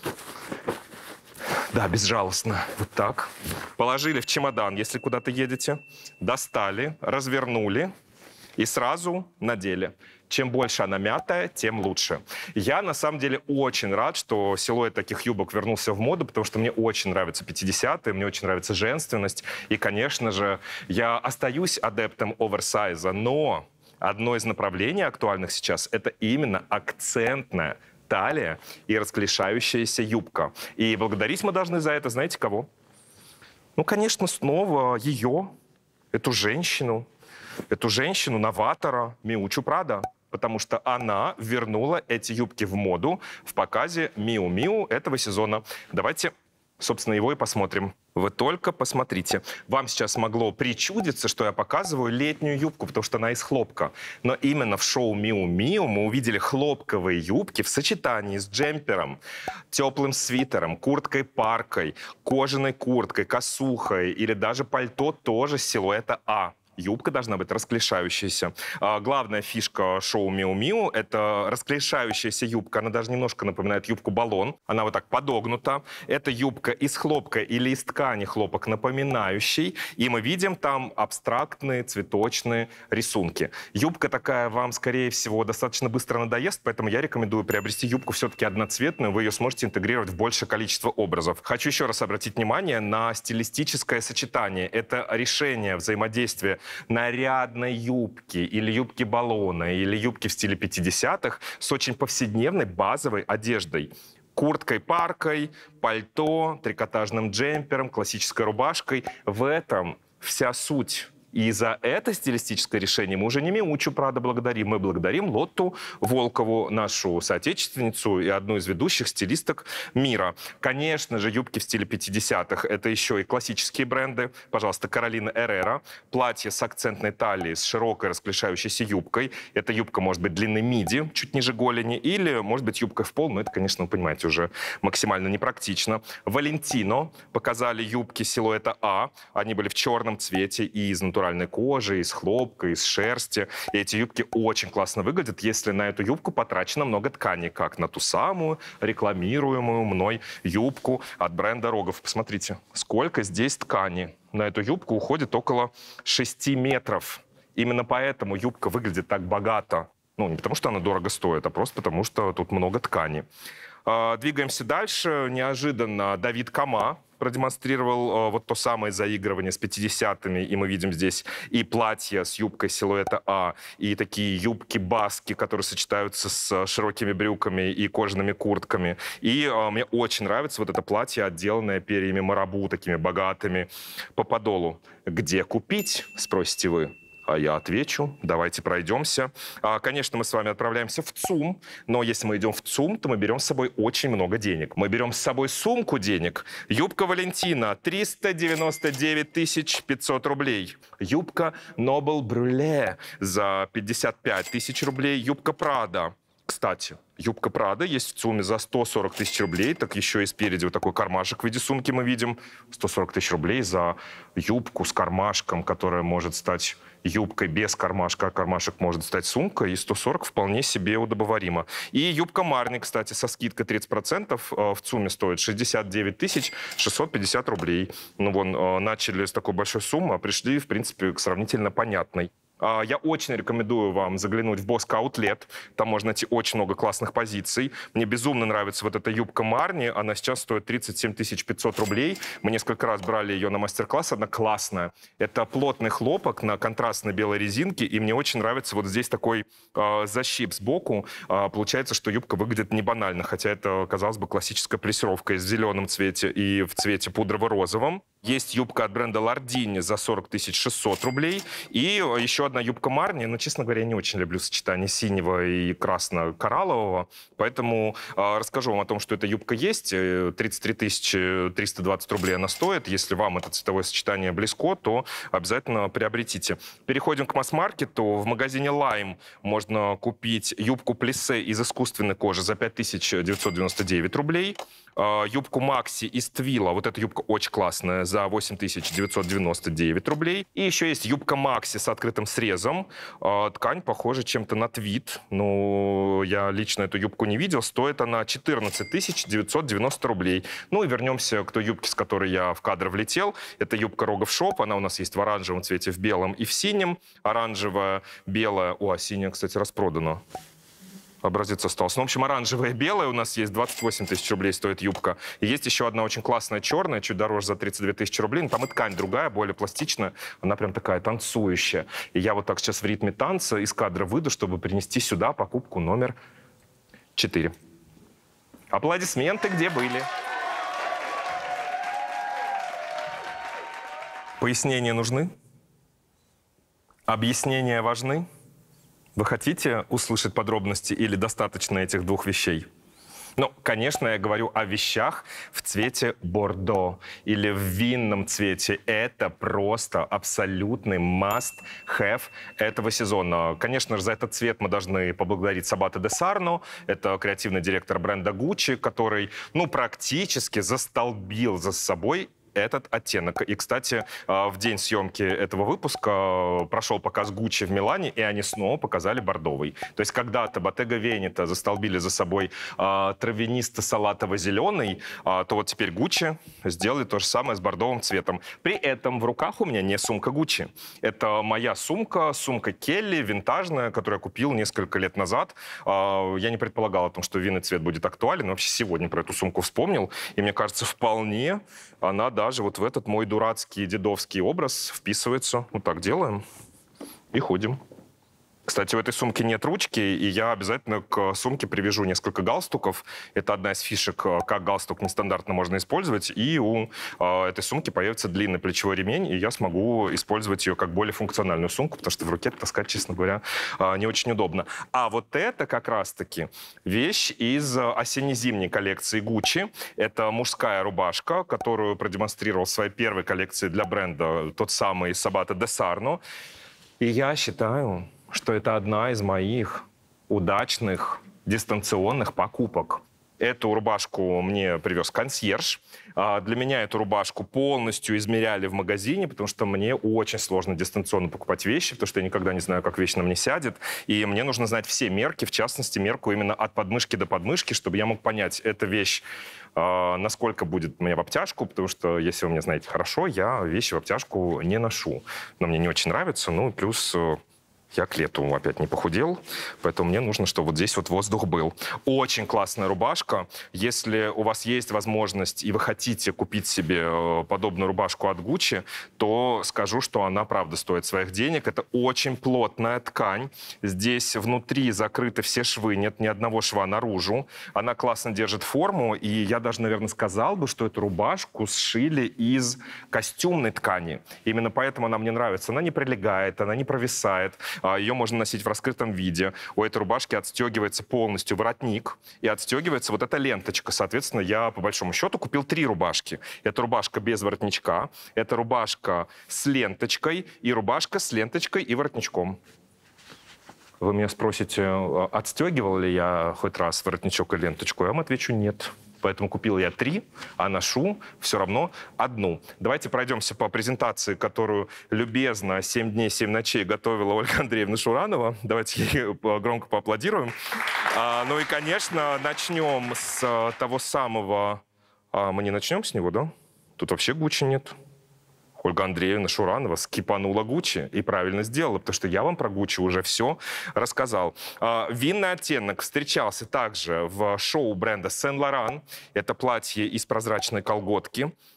Да, безжалостно. Вот так. Положили в чемодан, если куда-то едете. Достали, развернули и сразу надели. Чем больше она мятая, тем лучше. Я, на самом деле, очень рад, что силуэт таких юбок вернулся в моду, потому что мне очень нравятся пятидесятые, мне очень нравится женственность. И, конечно же, я остаюсь адептом оверсайза, но одно из направлений актуальных сейчас — это именно акцентная талия и расклешающаяся юбка. И благодарить мы должны за это, знаете, кого? Ну, конечно, снова ее, эту женщину, эту женщину-новатора Миучу Прада. Потому что она вернула эти юбки в моду в показе Миу Миу этого сезона. Давайте, собственно, его и посмотрим. Вы только посмотрите. Вам сейчас могло причудиться, что я показываю летнюю юбку, потому что она из хлопка. Но именно в шоу Миу Миу мы увидели хлопковые юбки в сочетании с джемпером, теплым свитером, курткой-паркой, кожаной курткой, косухой или даже пальто тоже с силуэта А. Юбка должна быть расклешающаяся. А, главная фишка шоу Миу Миу — это расклешающаяся юбка. Она даже немножко напоминает юбку-баллон. Она вот так подогнута. Это юбка из хлопка или из ткани хлопок напоминающий. И мы видим там абстрактные цветочные рисунки. Юбка такая вам, скорее всего, достаточно быстро надоест, поэтому я рекомендую приобрести юбку все-таки одноцветную. Вы ее сможете интегрировать в большее количество образов. Хочу еще раз обратить внимание на стилистическое сочетание. Это решение взаимодействия нарядной юбки или юбки баллона или юбки в стиле пятидесятых с очень повседневной базовой одеждой. Курткой-паркой, пальто, трикотажным джемпером, классической рубашкой. В этом вся суть. И за это стилистическое решение мы уже не Миучу Прада благодарим, мы благодарим Лотту Волкову, нашу соотечественницу и одну из ведущих стилисток мира. Конечно же, юбки в стиле пятидесятых — это еще и классические бренды. Пожалуйста, Каролина Эррера. Платье с акцентной талией, с широкой расклешающейся юбкой. Эта юбка может быть длины миди, чуть ниже голени, или может быть юбкой в пол, но это, конечно, вы понимаете, уже максимально непрактично. Валентино показали юбки силуэта А. Они были в черном цвете и из натуральной кожи, из хлопка, из шерсти. И эти юбки очень классно выглядят, если на эту юбку потрачено много ткани, как на ту самую рекламируемую мной юбку от бренда Рогов. Посмотрите, сколько здесь ткани. На эту юбку уходит около шести метров. Именно поэтому юбка выглядит так богато. Ну, не потому что она дорого стоит, а просто потому что тут много ткани. Двигаемся дальше. Неожиданно Давид Кама продемонстрировал вот то самое заигрывание с пятидесятыми, и мы видим здесь и платья с юбкой силуэта А, и такие юбки-баски, которые сочетаются с широкими брюками и кожаными куртками. И а, мне очень нравится вот это платье, отделанное перьями марабу, такими богатыми по подолу. Где купить, спросите вы? А я отвечу, давайте пройдемся. А, конечно, мы с вами отправляемся в ЦУМ, но если мы идем в ЦУМ, то мы берем с собой очень много денег. Мы берем с собой сумку денег. Юбка Валентина триста девяносто девять тысяч пятьсот рублей. Юбка Noble Brûlée за пятьдесят пять тысяч рублей. Юбка Прада. Кстати, юбка Прада есть в ЦУМе за сто сорок тысяч рублей. Так еще и спереди вот такой кармашек в виде сумки мы видим. сто сорок тысяч рублей за юбку с кармашком, которая может стать юбкой без кармашка, а кармашек может стать сумкой, и сто сорок вполне себе удобоваримо. И юбка Марни, кстати, со скидкой тридцать процентов в ЦУМе стоит шестьдесят девять тысяч шестьсот пятьдесят рублей. Ну, вон, начали с такой большой суммы, а пришли, в принципе, к сравнительно понятной. Я очень рекомендую вам заглянуть в Bosco Outlet. Там можно найти очень много классных позиций. Мне безумно нравится вот эта юбка Марни. Она сейчас стоит тридцать семь тысяч пятьсот рублей. Мы несколько раз брали ее на мастер-класс. Она классная. Это плотный хлопок на контрастной белой резинке. И мне очень нравится вот здесь такой э, защип сбоку. Э, получается, что юбка выглядит не банально. Хотя это, казалось бы, классическая плессировка в зеленом цвете и в цвете пудрово-розовом. Есть юбка от бренда Lardini за сорок тысяч шестьсот рублей. И еще одна юбка Марни, но, честно говоря, я не очень люблю сочетание синего и красно-кораллового, поэтому э, расскажу вам о том, что эта юбка есть. тридцать три тысячи триста двадцать рублей она стоит. Если вам это цветовое сочетание близко, то обязательно приобретите. Переходим к масс-маркету. В магазине Lime можно купить юбку плиссе из искусственной кожи за пять тысяч девятьсот девяносто девять рублей. Юбку Макси из твила, вот эта юбка очень классная, за восемь тысяч девятьсот девяносто девять рублей. И еще есть юбка Макси с открытым срезом. Ткань похожа чем-то на твид, но я лично эту юбку не видел. Стоит она четырнадцать тысяч девятьсот девяносто рублей. Ну и вернемся к той юбке, с которой я в кадр влетел. Это юбка Рогов Шоп. Она у нас есть в оранжевом цвете, в белом и в синем. Оранжевая, белая. О, а синяя, кстати, распродана. Образец остался. Ну, в общем, оранжевая и белая у нас есть, двадцать восемь тысяч рублей стоит юбка. И есть еще одна очень классная черная, чуть дороже, за тридцать две тысячи рублей. Но там и ткань другая, более пластичная. Она прям такая танцующая. И я вот так сейчас в ритме танца из кадра выйду, чтобы принести сюда покупку номер четыре. Аплодисменты где были? Пояснения нужны? Объяснения важны? Вы хотите услышать подробности или достаточно этих двух вещей? Ну, конечно, я говорю о вещах в цвете бордо или в винном цвете. Это просто абсолютный must-have этого сезона. Конечно же, за этот цвет мы должны поблагодарить Сабато де Сарно. Это креативный директор бренда Gucci, который, ну, практически застолбил за собой этот оттенок. И, кстати, в день съемки этого выпуска прошел показ Gucci в Милане, и они снова показали бордовый. То есть когда-то Bottega Veneta застолбили за собой а, травянисто-салатово-зеленый, а, то вот теперь Gucci сделали то же самое с бордовым цветом. При этом в руках у меня не сумка Gucci. Это моя сумка, сумка Келли, винтажная, которую я купил несколько лет назад. А, я не предполагал о том, что винный цвет будет актуален, но вообще сегодня про эту сумку вспомнил. И мне кажется, вполне она даже вот в этот мой дурацкий дедовский образ вписывается. Вот так делаем и ходим. Кстати, в этой сумке нет ручки, и я обязательно к сумке привяжу несколько галстуков. Это одна из фишек, как галстук нестандартно можно использовать. И у э, этой сумки появится длинный плечевой ремень, и я смогу использовать ее как более функциональную сумку, потому что в руке таскать, честно говоря, э, не очень удобно. А вот это как раз-таки вещь из осенне-зимней коллекции Gucci. Это мужская рубашка, которую продемонстрировал в своей первой коллекции для бренда тот самый Сабато де Сарно. И я считаю, что это одна из моих удачных дистанционных покупок. Эту рубашку мне привез консьерж. Для меня эту рубашку полностью измеряли в магазине, потому что мне очень сложно дистанционно покупать вещи, потому что я никогда не знаю, как вещь на мне сядет. И мне нужно знать все мерки, в частности, мерку именно от подмышки до подмышки, чтобы я мог понять, эта вещь насколько будет у меня в обтяжку, потому что, если вы меня знаете хорошо, я вещи в обтяжку не ношу. Но мне не очень нравится, ну, плюс я к лету опять не похудел, поэтому мне нужно, чтобы вот здесь вот воздух был. Очень классная рубашка. Если у вас есть возможность и вы хотите купить себе подобную рубашку от Gucci, то скажу, что она правда стоит своих денег. Это очень плотная ткань. Здесь внутри закрыты все швы, нет ни одного шва наружу. Она классно держит форму, и я даже, наверное, сказал бы, что эту рубашку сшили из костюмной ткани. Именно поэтому она мне нравится. Она не прилегает, она не провисает. Ее можно носить в раскрытом виде. У этой рубашки отстегивается полностью воротник и отстегивается вот эта ленточка. Соответственно, я по большому счету купил три рубашки. Это рубашка без воротничка, это рубашка с ленточкой и рубашка с ленточкой и воротничком. Вы меня спросите, отстегивал ли я хоть раз воротничок и ленточку? Я вам отвечу нет. Поэтому купил я три, а ношу все равно одну. Давайте пройдемся по презентации, которую любезно семь дней, семь ночей готовила Ольга Андреевна Шуранова. Давайте ей громко поаплодируем. А, ну и, конечно, начнем с того самого... А, мы не начнем с него, да? Тут вообще Gucci нет. Ольга Андреевна Шуранова скипанула Gucci и правильно сделала, потому что я вам про Gucci уже все рассказал. Винный оттенок встречался также в шоу бренда Сен Лоран. Это платье из прозрачной колготки.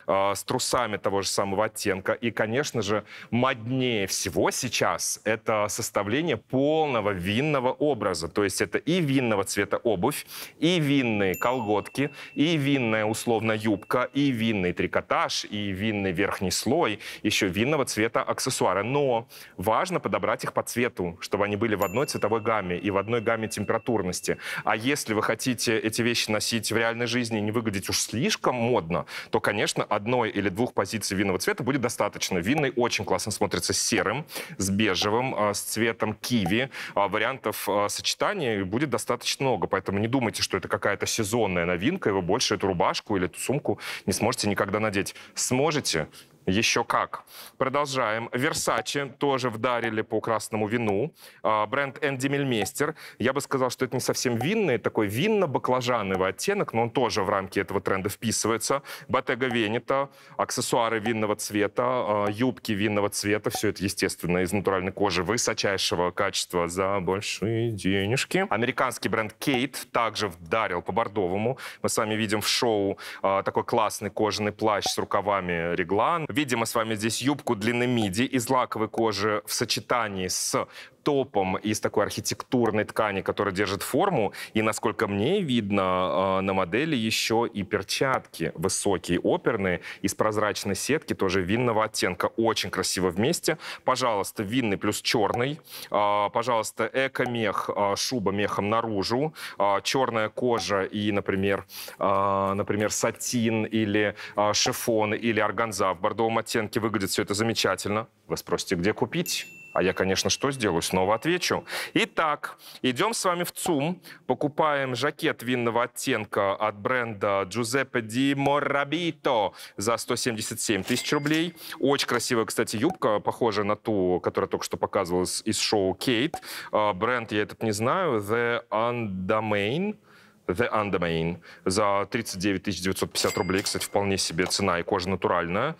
э, с трусами того же самого оттенка. И, конечно же, моднее всего сейчас это составление полного винного образа. То есть это и винного цвета обувь, и винные колготки, и винная условно юбка, и винный трикотаж, и винный верхний слой, еще винного цвета аксессуары. Но важно подобрать их по цвету, чтобы они были в одной цветовой гамме и в одной гамме температурности. А если вы хотите эти вещи носить в реальной жизни и не выглядеть уж слишком модно, то, конечно, одной или двух позиций винного цвета будет достаточно. Винный очень классно смотрится с серым, с бежевым, с цветом киви. Вариантов сочетания будет достаточно много, поэтому не думайте, что это какая-то сезонная новинка, и вы больше эту рубашку или эту сумку не сможете никогда надеть. Сможете? Еще как. Продолжаем. Versace тоже вдарили по красному вину. Бренд Энди Мельмейстер. Я бы сказал, что это не совсем винный, такой винно-баклажановый оттенок, но он тоже в рамки этого тренда вписывается. Bottega Veneta, аксессуары винного цвета, юбки винного цвета. Все это, естественно, из натуральной кожи высочайшего качества за большие денежки. Американский бренд Kate также вдарил по бордовому. Мы с вами видим в шоу такой классный кожаный плащ с рукавами реглан. Видим мы с вами здесь юбку длины миди из лаковой кожи в сочетании с топом из такой архитектурной ткани, которая держит форму. И, насколько мне видно, на модели еще и перчатки высокие, оперные, из прозрачной сетки, тоже винного оттенка. Очень красиво вместе. Пожалуйста, винный плюс черный. Пожалуйста, эко-мех, шуба мехом наружу. Черная кожа и, например, например, сатин или шифон или органза в бордовом оттенке. Выглядит все это замечательно. Вы спросите, где купить? А я, конечно, что сделаю? Снова отвечу. Итак, идем с вами в ЦУМ, покупаем жакет винного оттенка от бренда Giuseppe Di Morabito за сто семьдесят семь тысяч рублей. Очень красивая, кстати, юбка, похожая на ту, которая только что показывалась из шоу Кейт. Бренд я этот не знаю. The Undermain. The Undermain за тридцать девять тысяч девятьсот пятьдесят рублей. Кстати, вполне себе цена, и кожа натуральная.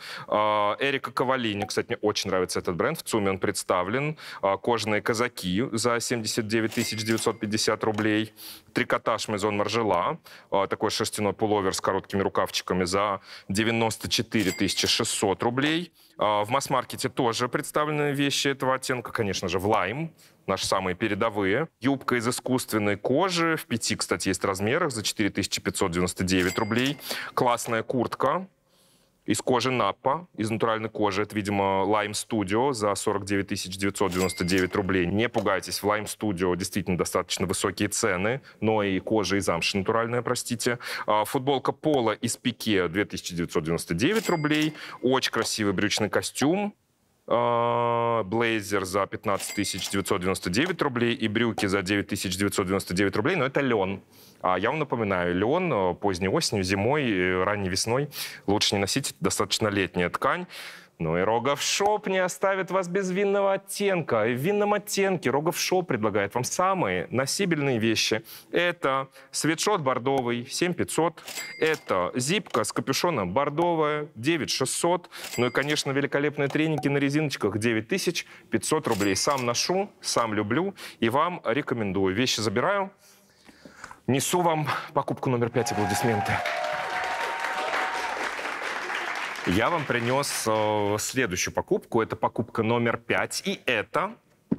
Эрика Кавалини, кстати, мне очень нравится этот бренд. В ЦУМе он представлен. Кожаные казаки за семьдесят девять тысяч девятьсот пятьдесят рублей. Трикотаж Maison Margiela. Такой шерстяной пуловер с короткими рукавчиками за девяносто четыре тысячи шестьсот рублей. В масс-маркете тоже представлены вещи этого оттенка. Конечно же, в лайм. Наши самые передовые. Юбка из искусственной кожи. В пяти, кстати, есть размерах за четыре тысячи пятьсот девяносто девять рублей. Классная куртка из кожи Наппа, из натуральной кожи. Это, видимо, Lime Studio за сорок девять тысяч девятьсот девяносто девять рублей. Не пугайтесь, в Lime Studio действительно достаточно высокие цены, но и кожа, и замша натуральная, простите. Футболка Пола из пике две тысячи девятьсот девяносто девять рублей. Очень красивый брючный костюм. Блейзер за пятнадцать тысяч девятьсот девяносто девять рублей и брюки за девять тысяч девятьсот девяносто девять рублей, но это лен. А я вам напоминаю, лен поздней осенью, зимой, ранней весной лучше не носить, достаточно летняя ткань. Ну и Рогов Шоп не оставит вас без винного оттенка. И в винном оттенке Рогов Шоп предлагает вам самые носибельные вещи. Это свитшот бордовый семь тысяч пятьсот. Это зипка с капюшоном бордовая девять тысяч шестьсот. Ну и, конечно, великолепные треники на резиночках девять тысяч пятьсот рублей. Сам ношу, сам люблю и вам рекомендую. Вещи забираю. Несу вам покупку номер пять, аплодисменты. Я вам принес э, следующую покупку. Это покупка номер пять. И это...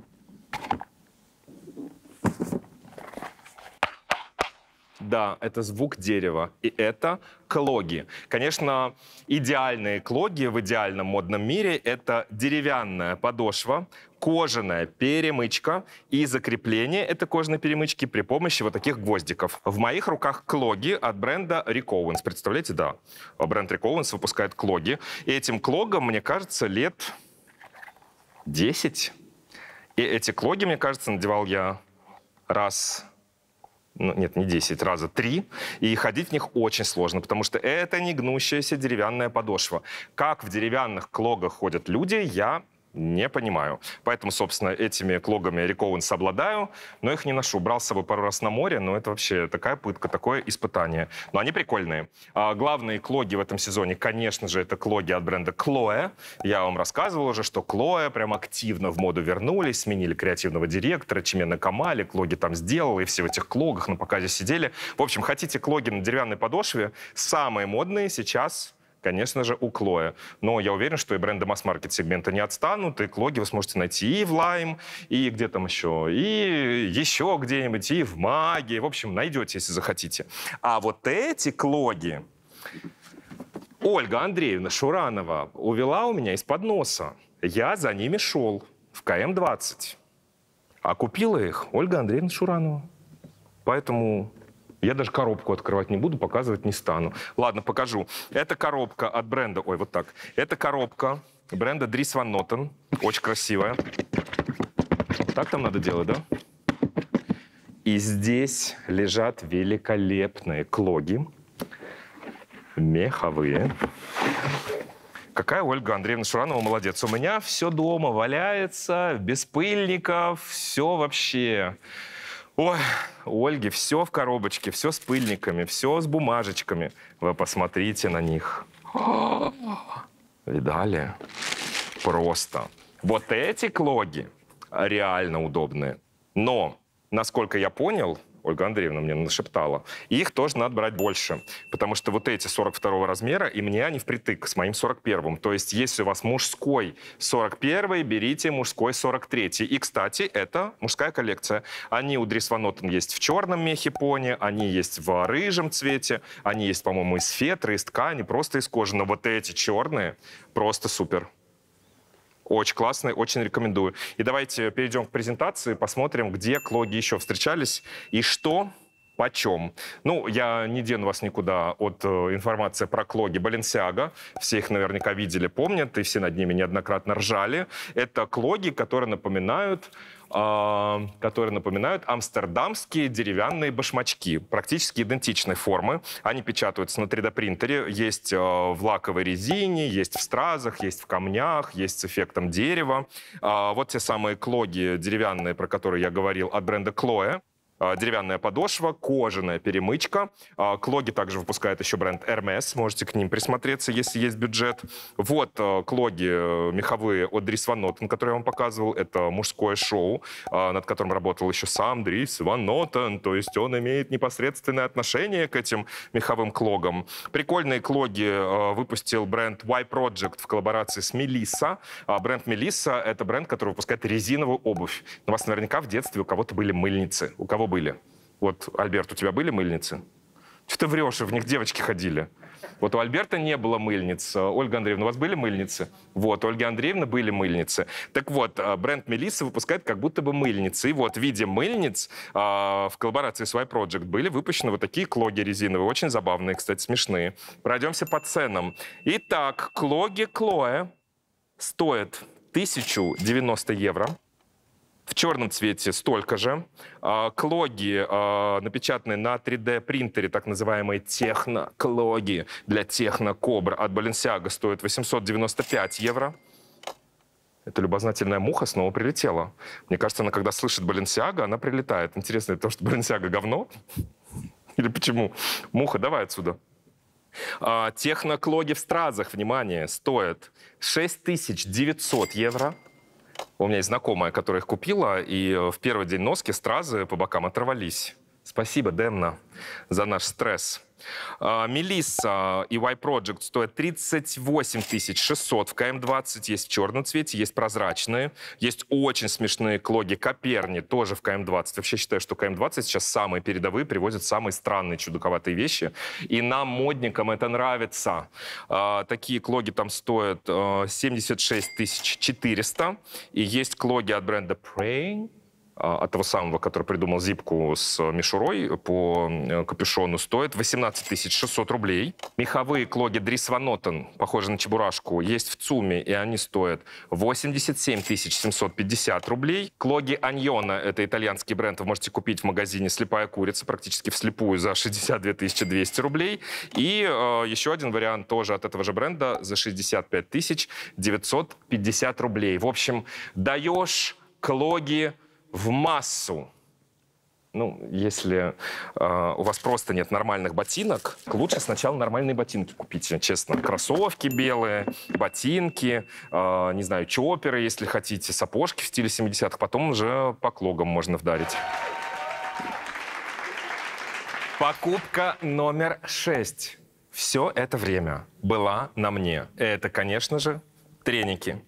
Да, это звук дерева. И это клоги. Конечно, идеальные клоги в идеальном модном мире — это деревянная подошва, кожаная перемычка и закрепление этой кожаной перемычки при помощи вот таких гвоздиков. В моих руках клоги от бренда Rick Owens. Представляете, да. Бренд Rick Owens выпускает клоги. И этим клогам, мне кажется, лет десять. И эти клоги, мне кажется, надевал я раз... Ну, нет, не десять, раза три. И ходить в них очень сложно, потому что это не гнущаяся деревянная подошва. Как в деревянных клогах ходят люди, я не понимаю. Поэтому, собственно, этими клогами Rick Owens обладаю, но их не ношу. Брал с собой пару раз на море, но это вообще такая пытка, такое испытание. Но они прикольные. А главные клоги в этом сезоне, конечно же, это клоги от бренда Chloe. Я вам рассказывал уже, что Chloe прям активно в моду вернулись, сменили креативного директора, Чимена Камали, клоги там сделал, и все в этих клогах на показе сидели. В общем, хотите клоги на деревянной подошве? Самые модные сейчас конечно же, у Chloe. Но я уверен, что и бренды масс-маркет сегмента не отстанут, и клоги вы сможете найти и в Lime, и где там еще, и еще где-нибудь, и в Маге. В общем, найдете, если захотите. А вот эти клоги Ольга Андреевна Шуранова увела у меня из-под носа. Я за ними шел в ка эм двадцать. А купила их Ольга Андреевна Шуранова. Поэтому я даже коробку открывать не буду, показывать не стану. Ладно, покажу. Это коробка от бренда... Ой, вот так. Это коробка бренда Dries Van Noten. Очень красивая. Так там надо делать, да? И здесь лежат великолепные клоги. Меховые. Какая Ольга Андреевна Шуранова молодец. У меня все дома валяется, без пыльников, все вообще... Ой, у Ольги все в коробочке, все с пыльниками, все с бумажечками. Вы посмотрите на них. Видали? Просто. Вот эти клоги реально удобные. Но, насколько я понял, Ольга Андреевна мне нашептала, их тоже надо брать больше. Потому что вот эти сорок второго размера, и мне они впритык с моим сорок первым. То есть, если у вас мужской сорок первый, берите мужской сорок третий. И, кстати, это мужская коллекция. Они у Dries Van Noten есть в черном мехе пони, они есть в рыжем цвете, они есть, по-моему, из фетра, из ткани, просто из кожи. Но вот эти черные просто супер. Очень классный, очень рекомендую. И давайте перейдем к презентации, посмотрим, где клоги еще встречались и что, почем. Ну, я не дену вас никуда от э, информации про клоги Balenciaga. Все их наверняка видели, помнят, и все над ними неоднократно ржали. Это клоги, которые напоминают... которые напоминают амстердамские деревянные башмачки, практически идентичной формы. Они печатаются на три дэ принтере, есть в лаковой резине, есть в стразах, есть в камнях, есть с эффектом дерева. Вот те самые клоги деревянные, про которые я говорил, от бренда Chloe. Деревянная подошва, кожаная перемычка. Клоги также выпускает еще бренд Hermes. Можете к ним присмотреться, если есть бюджет. Вот клоги меховые от Dries Van Noten, которые я вам показывал. Это мужское шоу, над которым работал еще сам Dries Van Noten. То есть он имеет непосредственное отношение к этим меховым клогам. Прикольные клоги выпустил бренд Y Project в коллаборации с Melissa. Бренд Melissa — это бренд, который выпускает резиновую обувь. У вас наверняка в детстве у кого-то были мыльницы. У кого были? Вот, Альберт, у тебя были мыльницы? Что ты врешь, в них девочки ходили. Вот у Альберта не было мыльниц. Ольга Андреевна, у вас были мыльницы? Вот, у Ольги Андреевны были мыльницы. Так вот, бренд Melissa выпускает как будто бы мыльницы. И вот в виде мыльниц в коллаборации с Y Project были выпущены вот такие клоги резиновые. Очень забавные, кстати, смешные. Пройдемся по ценам. Итак, клоги Chloe стоят тысячу девяносто евро. В черном цвете столько же. Клоги, напечатанные на три дэ принтере, так называемые техно-клоги для техно-кобр от Balenciaga, стоят восемьсот девяносто пять евро. Эта любознательная муха снова прилетела. Мне кажется, она когда слышит Balenciaga, она прилетает. Интересно, это то, что Balenciaga говно? Или почему? Муха, давай отсюда. Техно-клоги в стразах, внимание, стоят шесть тысяч девятьсот евро. У меня есть знакомая, которая их купила, и в первый день носки стразы по бокам оторвались. Спасибо, Демна, за наш стресс. Melissa и Y Project стоят тридцать восемь тысяч шестьсот. В ка эм двадцать есть в черном цвете, есть прозрачные. Есть очень смешные клоги Коперни, тоже в ка эм двадцать. Вообще считаю, что ка эм двадцать сейчас самые передовые, привозят самые странные, чудаковатые вещи. И нам, модникам, это нравится. Такие клоги там стоят семьдесят шесть тысяч четыреста. И есть клоги от бренда Praying, от того самого, который придумал зипку с мишурой по капюшону, стоит восемнадцать тысяч шестьсот рублей. Меховые клоги Dries Van Noten, похожие на чебурашку, есть в ЦУМе, и они стоят восемьдесят семь тысяч семьсот пятьдесят рублей. Клоги Аньона, это итальянский бренд, вы можете купить в магазине «Слепая курица», практически вслепую, за шестьдесят две тысячи двести рублей. И э, еще один вариант тоже от этого же бренда за шестьдесят пять тысяч девятьсот пятьдесят рублей. В общем, даешь клоги в массу. Ну, если э, у вас просто нет нормальных ботинок, лучше сначала нормальные ботинки купите, честно. Кроссовки белые, ботинки, э, не знаю, чоперы, если хотите, сапожки в стиле семидесятых, потом уже по клогам можно вдарить. Покупка номер шесть. все это время была на мне. Это, конечно же, треники.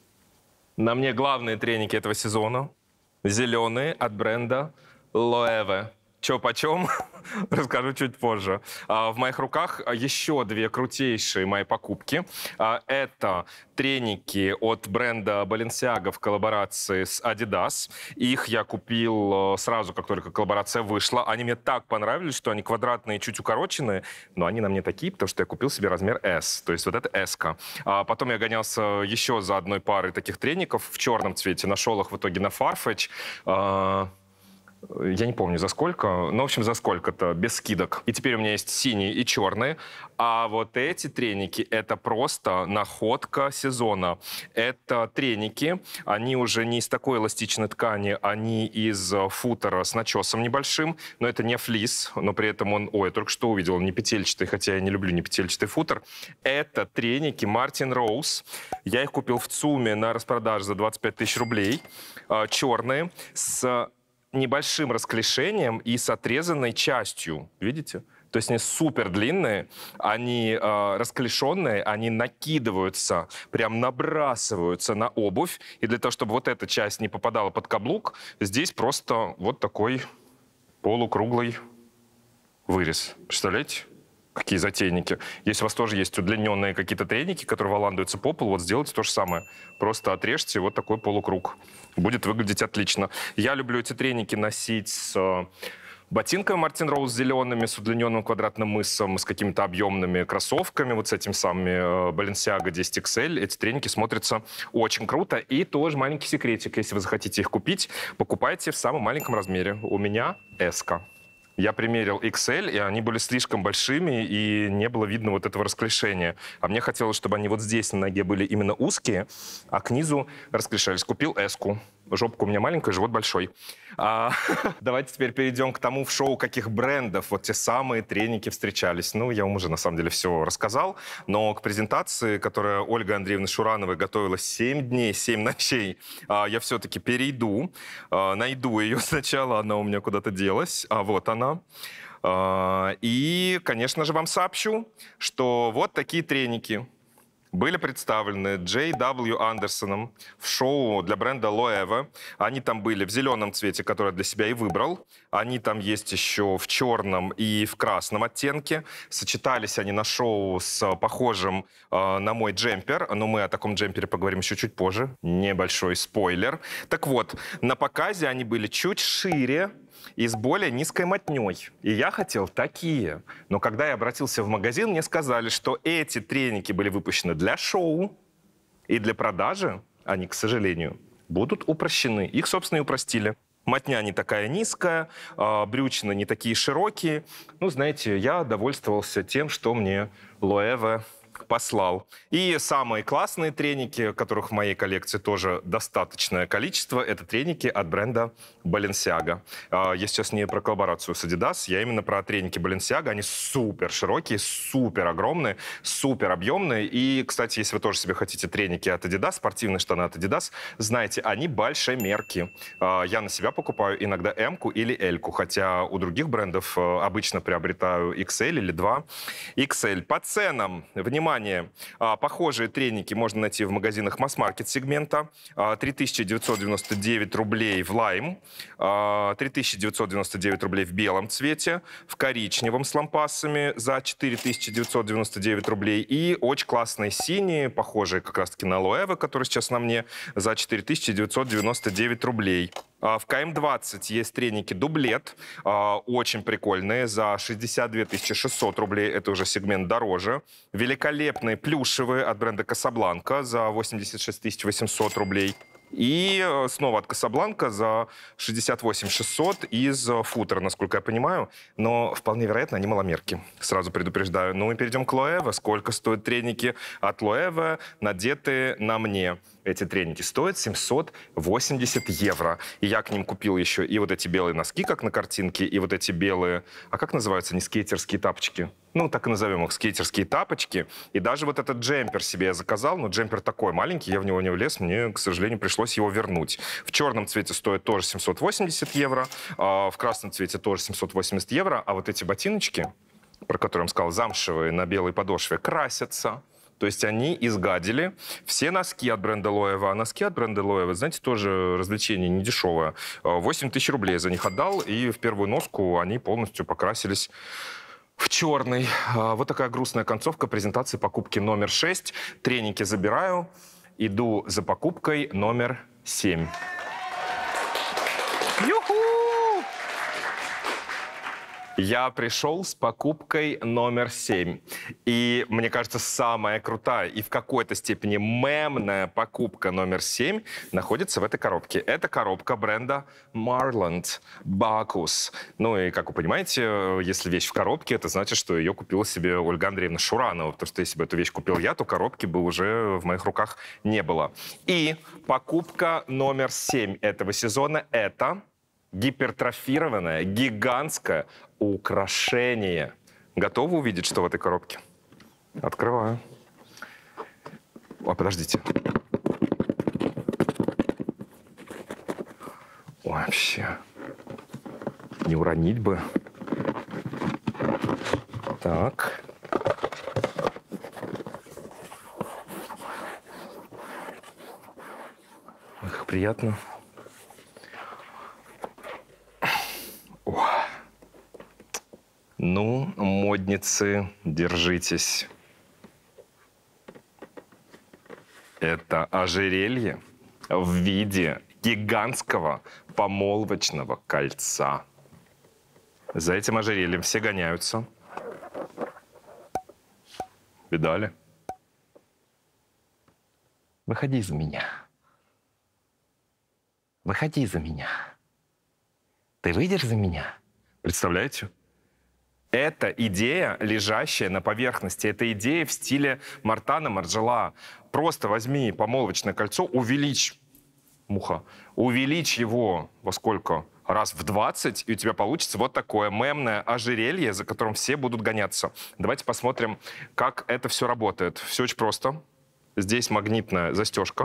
На мне главные треники этого сезона. Зеленые от бренда Loewe. Чё почем, расскажу чуть позже. А, в моих руках еще две крутейшие мои покупки. А, это треники от бренда Balenciaga в коллаборации с Adidas. Их я купил сразу, как только коллаборация вышла. Они мне так понравились, что они квадратные, чуть укороченные, но они на мне такие, потому что я купил себе размер S. То есть вот это S-ка. А потом я гонялся еще за одной парой таких треников в черном цвете. Нашел их в итоге на Farfetch. А, Я не помню, за сколько, но, в общем, за сколько-то, без скидок. И теперь у меня есть синие и черные. А вот эти треники — это просто находка сезона. Это треники, они уже не из такой эластичной ткани, они из футера с начесом небольшим, но это не флис, но при этом он, ой, я только что увидел, не петельчатый, хотя я не люблю не петельчатый футер. Это треники Martin Rose. Я их купил в ЦУМе на распродаже за двадцать пять тысяч рублей. Черные, с небольшим расклешением и с отрезанной частью. Видите? То есть они супер длинные, они э, расклешенные, они накидываются, прям набрасываются на обувь. И для того, чтобы вот эта часть не попадала под каблук, здесь просто вот такой полукруглый вырез. Представляете? Какие затейники. Если у вас тоже есть удлиненные какие-то треники, которые валандуются по полу, вот сделайте то же самое. Просто отрежьте вот такой полукруг. Будет выглядеть отлично. Я люблю эти треники носить с э, ботинками Martin Rose зелеными, с удлиненным квадратным мысом, с какими-то объемными кроссовками, вот с этими самыми э, Balenciaga десять икс эль. Эти треники смотрятся очень круто. И тоже маленький секретик. Если вы захотите их купить, покупайте в самом маленьком размере. У меня S-ка. Я примерил икс эль, и они были слишком большими, и не было видно вот этого расклешения. А мне хотелось, чтобы они вот здесь на ноге были именно узкие, а к низу расклешались. Купил эску. Жопка у меня маленькая, живот большой. А, давайте теперь перейдем к тому, в шоу каких брендов вот те самые треники встречались. Ну, я вам уже на самом деле все рассказал, но к презентации, которая Ольга Андреевна Шурановой готовила семь дней, семь ночей, а, я все-таки перейду, а, найду ее сначала, она у меня куда-то делась, а вот она. А, и, конечно же, вам сообщу, что вот такие треники были представлены Джей Дабл Ю Андерсоном в шоу для бренда Loewe. Они там были в зеленом цвете, который я для себя и выбрал. Они там есть еще в черном и в красном оттенке. Сочетались они на шоу с похожим э, на мой джемпер, но мы о таком джемпере поговорим еще чуть позже. Небольшой спойлер. Так вот, на показе они были чуть шире и с более низкой мотней. И я хотел такие. Но когда я обратился в магазин, мне сказали, что эти треники были выпущены для шоу и для продажи. Они, к сожалению, будут упрощены. Их, собственно, и упростили. Мотня не такая низкая, брючины не такие широкие. Ну, знаете, я довольствовался тем, что мне Loewe послал. И самые классные треники, которых в моей коллекции тоже достаточное количество, это треники от бренда Balenciaga. Я сейчас не про коллаборацию с Adidas, я именно про треники Balenciaga. Они супер широкие, супер огромные, супер объемные. И, кстати, если вы тоже себе хотите треники от Adidas, спортивные штаны от Adidas, знаете, они большемерки. Я на себя покупаю иногда М-ку или L-ку, хотя у других брендов обычно приобретаю икс эль или два икс эль. По ценам, внимание, похожие треники можно найти в магазинах масс-маркет сегмента. три тысячи девятьсот девяносто девять рублей в лайм, три тысячи девятьсот девяносто девять рублей в белом цвете, в коричневом с лампасами за четыре тысячи девятьсот девяносто девять рублей и очень классные синие, похожие как раз-таки на Loewe, который сейчас на мне, за четыре тысячи девятьсот девяносто девять рублей. В ка эм двадцать есть треники дублет, очень прикольные, за шестьдесят две тысячи шестьсот рублей, это уже сегмент дороже. Великолепные плюшевые от бренда Casablanca за восемьдесят шесть тысяч восемьсот рублей. И снова от Casablanca за шестьдесят восемь тысяч шестьсот из футера, насколько я понимаю. Но вполне вероятно, они маломерки. Сразу предупреждаю. Ну и перейдем к Loewe. Сколько стоят треники от Loewe, надетые на мне? Эти треники стоят семьсот восемьдесят евро. И я к ним купил еще и вот эти белые носки, как на картинке, и вот эти белые, а как называются они, скейтерские тапочки? Ну, так и назовем их, скейтерские тапочки. И даже вот этот джемпер себе я заказал, но джемпер такой маленький, я в него не влез, мне, к сожалению, пришлось его вернуть. В черном цвете стоит тоже семьсот восемьдесят евро, а в красном цвете тоже семьсот восемьдесят евро, а вот эти ботиночки про которые я вам сказал, замшевые на белой подошве, красятся. То есть они изгадили все носки от бренда Лоева. А носки от бренда Лоева, знаете, тоже развлечение недешевое. восемь тысяч рублей за них отдал, и в первую носку они полностью покрасились в черный. Вот такая грустная концовка презентации покупки номер шесть. Треники забираю, иду за покупкой номер семь. Ю-ху! Я пришел с покупкой номер семь. И, мне кажется, самая крутая и в какой-то степени мемная покупка номер семь находится в этой коробке. Это коробка бренда Marland Bacchus. Ну и, как вы понимаете, если вещь в коробке, это значит, что ее купила себе Ольга Андреевна Шуранова. Потому что если бы эту вещь купил я, то коробки бы уже в моих руках не было. И покупка номер семь этого сезона — это гипертрофированное, гигантское украшение. Готовы увидеть, что в этой коробке? Открываю. О, подождите. Ой, вообще. Не уронить бы. Так. Ой, как приятно. Ну, модницы, держитесь. Это ожерелье в виде гигантского помолвочного кольца. За этим ожерельем все гоняются. Видали? Выходи за меня. Выходи за меня. Ты выйдешь за меня? Представляете? Это идея, лежащая на поверхности. Это идея в стиле Мартана Марджела. Просто возьми помолвочное кольцо, увеличь, муха, увеличь его во сколько? Раз в двадцать, и у тебя получится вот такое мемное ожерелье, за которым все будут гоняться. Давайте посмотрим, как это все работает. Все очень просто. Здесь магнитная застежка.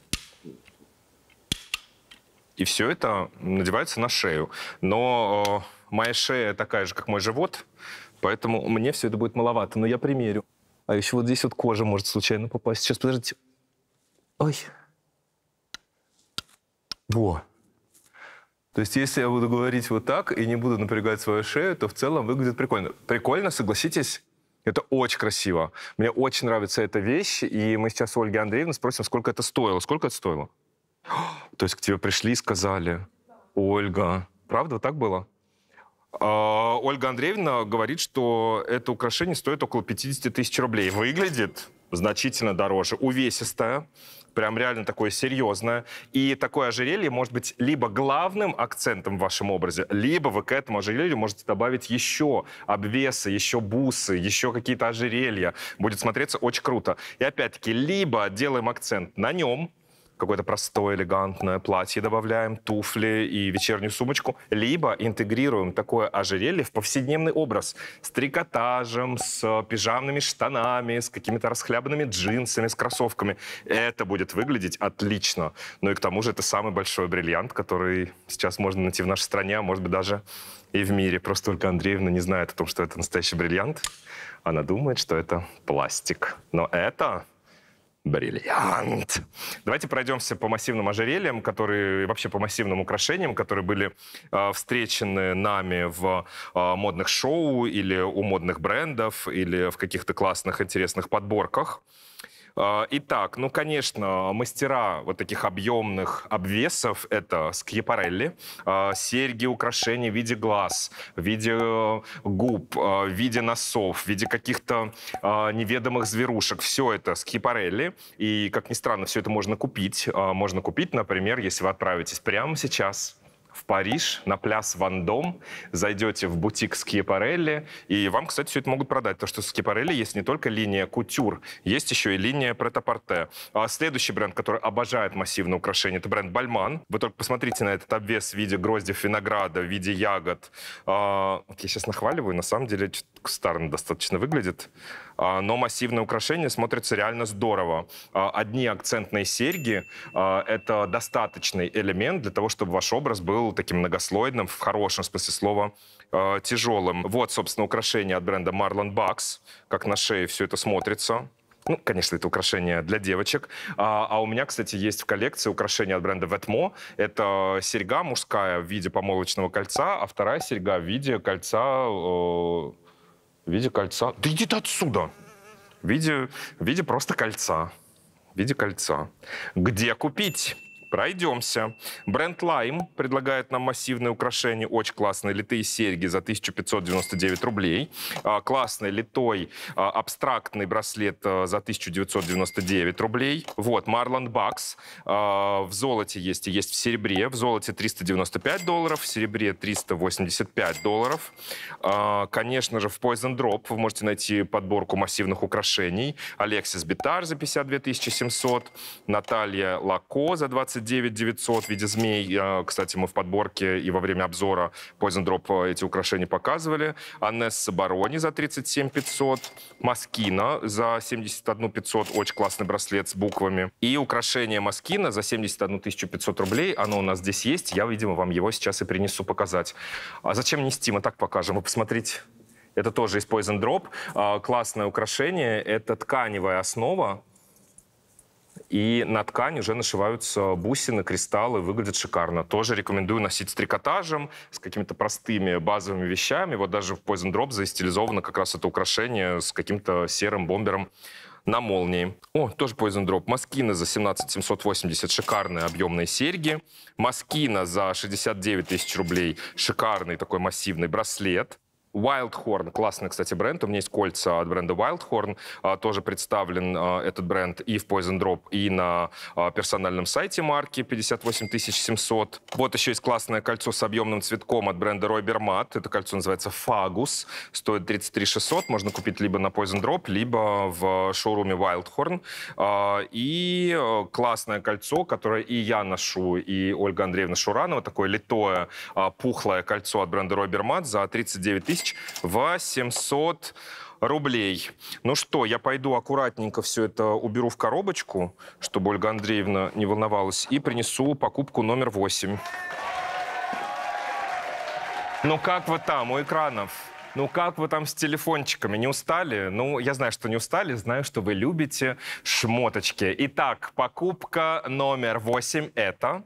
И все это надевается на шею. Но э, моя шея такая же, как мой живот, поэтому мне все это будет маловато. Но я примерю. А еще вот здесь вот кожа может случайно попасть. Сейчас, подождите. Ой. Во. То есть если я буду говорить вот так и не буду напрягать свою шею, то в целом выглядит прикольно. Прикольно, согласитесь? Это очень красиво. Мне очень нравится эта вещь. И мы сейчас у Ольги Андреевны спросим, сколько это стоило. Сколько это стоило? То есть к тебе пришли и сказали: Ольга, правда, так было? А, Ольга Андреевна говорит, что это украшение стоит около пятидесяти тысяч рублей. Выглядит значительно дороже. Увесистое, прям реально такое серьезное. И такое ожерелье может быть либо главным акцентом в вашем образе, либо вы к этому ожерелью можете добавить еще обвесы, еще бусы, еще какие-то ожерелья. Будет смотреться очень круто. И опять-таки, либо делаем акцент на нем, какое-то простое, элегантное платье добавляем, туфли и вечернюю сумочку, либо интегрируем такое ожерелье в повседневный образ с трикотажем, с пижамными штанами, с какими-то расхлябанными джинсами, с кроссовками. Это будет выглядеть отлично. Ну и к тому же это самый большой бриллиант, который сейчас можно найти в нашей стране, а может быть даже и в мире. Просто Ольга Андреевна не знает о том, что это настоящий бриллиант. Она думает, что это пластик. Но это... бриллиант. Давайте пройдемся по массивным ожерельям, которые вообще по массивным украшениям, которые были э, встречены нами в э, модных шоу или у модных брендов, или в каких-то классных, интересных подборках. Э, итак, ну, конечно, мастера вот таких объемных обвесов — это Скьяпарелли. Э, серьги, украшения в виде глаз, в виде э, губ, э, в виде носов, в виде каких-то э, неведомых зверушек. Все это Скьяпарелли. И, как ни странно, все это можно купить. Э, можно купить, например, если вы отправитесь прямо сейчас в Париж, на пляс Вандом, зайдете в бутик Скьяпарелли, и вам, кстати, все это могут продать, потому что в Скьяпарелли есть не только линия кутюр, есть еще и линия пret-à-porter. А следующий бренд, который обожает массивные украшения, это бренд Бальман. Вы только посмотрите на этот обвес в виде гроздев винограда, в виде ягод. А, я сейчас нахваливаю, на самом деле старно достаточно выглядит, а, но массивные украшения смотрятся реально здорово. А, одни акцентные серьги а, — это достаточный элемент для того, чтобы ваш образ был был таким многослойным, в хорошем смысле слова, э, тяжелым. Вот, собственно, украшение от бренда Marlon Bucks. Как на шее все это смотрится. Ну, конечно, это украшение для девочек. А, а у меня, кстати, есть в коллекции украшение от бренда Vetmo. Это серьга мужская в виде помолвочного кольца, а вторая серьга в виде кольца... Э, в виде кольца... Да иди ты отсюда! В виде, в виде просто кольца. В виде кольца. Где купить? Пройдемся. Бренд Lime предлагает нам массивные украшения, очень классные литые серьги за тысячу пятьсот девяносто девять рублей. А, классный литой а, абстрактный браслет а, за тысячу девятьсот девяносто девять рублей. Вот, Marlon Bucks. А, в золоте есть и есть в серебре. В золоте триста девяносто пять долларов, в серебре триста восемьдесят пять долларов. А, конечно же, в Poison Drop вы можете найти подборку массивных украшений. Alexis Bitar за пятьдесят две тысячи семьсот. Наталья Лако за двадцать девять девятьсот в виде змей. Кстати, мы в подборке и во время обзора Poison Drop эти украшения показывали. Анесса Барони за тридцать семь пятьсот. Маскина за семьдесят один пятьсот. Очень классный браслет с буквами. И украшение Маскина за семьдесят одну тысячу пятьсот рублей. Оно у нас здесь есть. Я, видимо, вам его сейчас и принесу показать. А зачем нести? Мы так покажем. Вы посмотрите. Это тоже из Poison Drop. Классное украшение. Это тканевая основа. И на ткань уже нашиваются бусины, кристаллы, выглядит шикарно. Тоже рекомендую носить с трикотажем, с какими-то простыми базовыми вещами. Вот даже в Poison Drop застилизовано как раз это украшение с каким-то серым бомбером на молнии. О, тоже Poison Drop. Маскина за семнадцать семьсот восемьдесят. Шикарные объемные серьги. Маскина за шестьдесят девять тысяч рублей. Шикарный такой массивный браслет. Wildhorn, классный, кстати, бренд. У меня есть кольца от бренда Wildhorn. А, тоже представлен а, этот бренд и в Poison Drop, и на а, персональном сайте марки пятьдесят восемь тысяч семьсот. Вот еще есть классное кольцо с объемным цветком от бренда Roybermat. Это кольцо называется Fagus. Стоит тридцать три шестьсот. Можно купить либо на Poison Drop, либо в шоуруме Wildhorn. А, и классное кольцо, которое и я ношу, и Ольга Андреевна Шуранова. Такое литое, а, пухлое кольцо от бренда Roybermat за тридцать девять тысяч восемьсот рублей. Ну что, я пойду аккуратненько все это уберу в коробочку, чтобы Ольга Андреевна не волновалась, и принесу покупку номер восемь. Ну как вы там, у экранов? Ну как вы там с телефончиками? Не устали? Ну, я знаю, что не устали, знаю, что вы любите шмоточки. Итак, покупка номер восемь – это...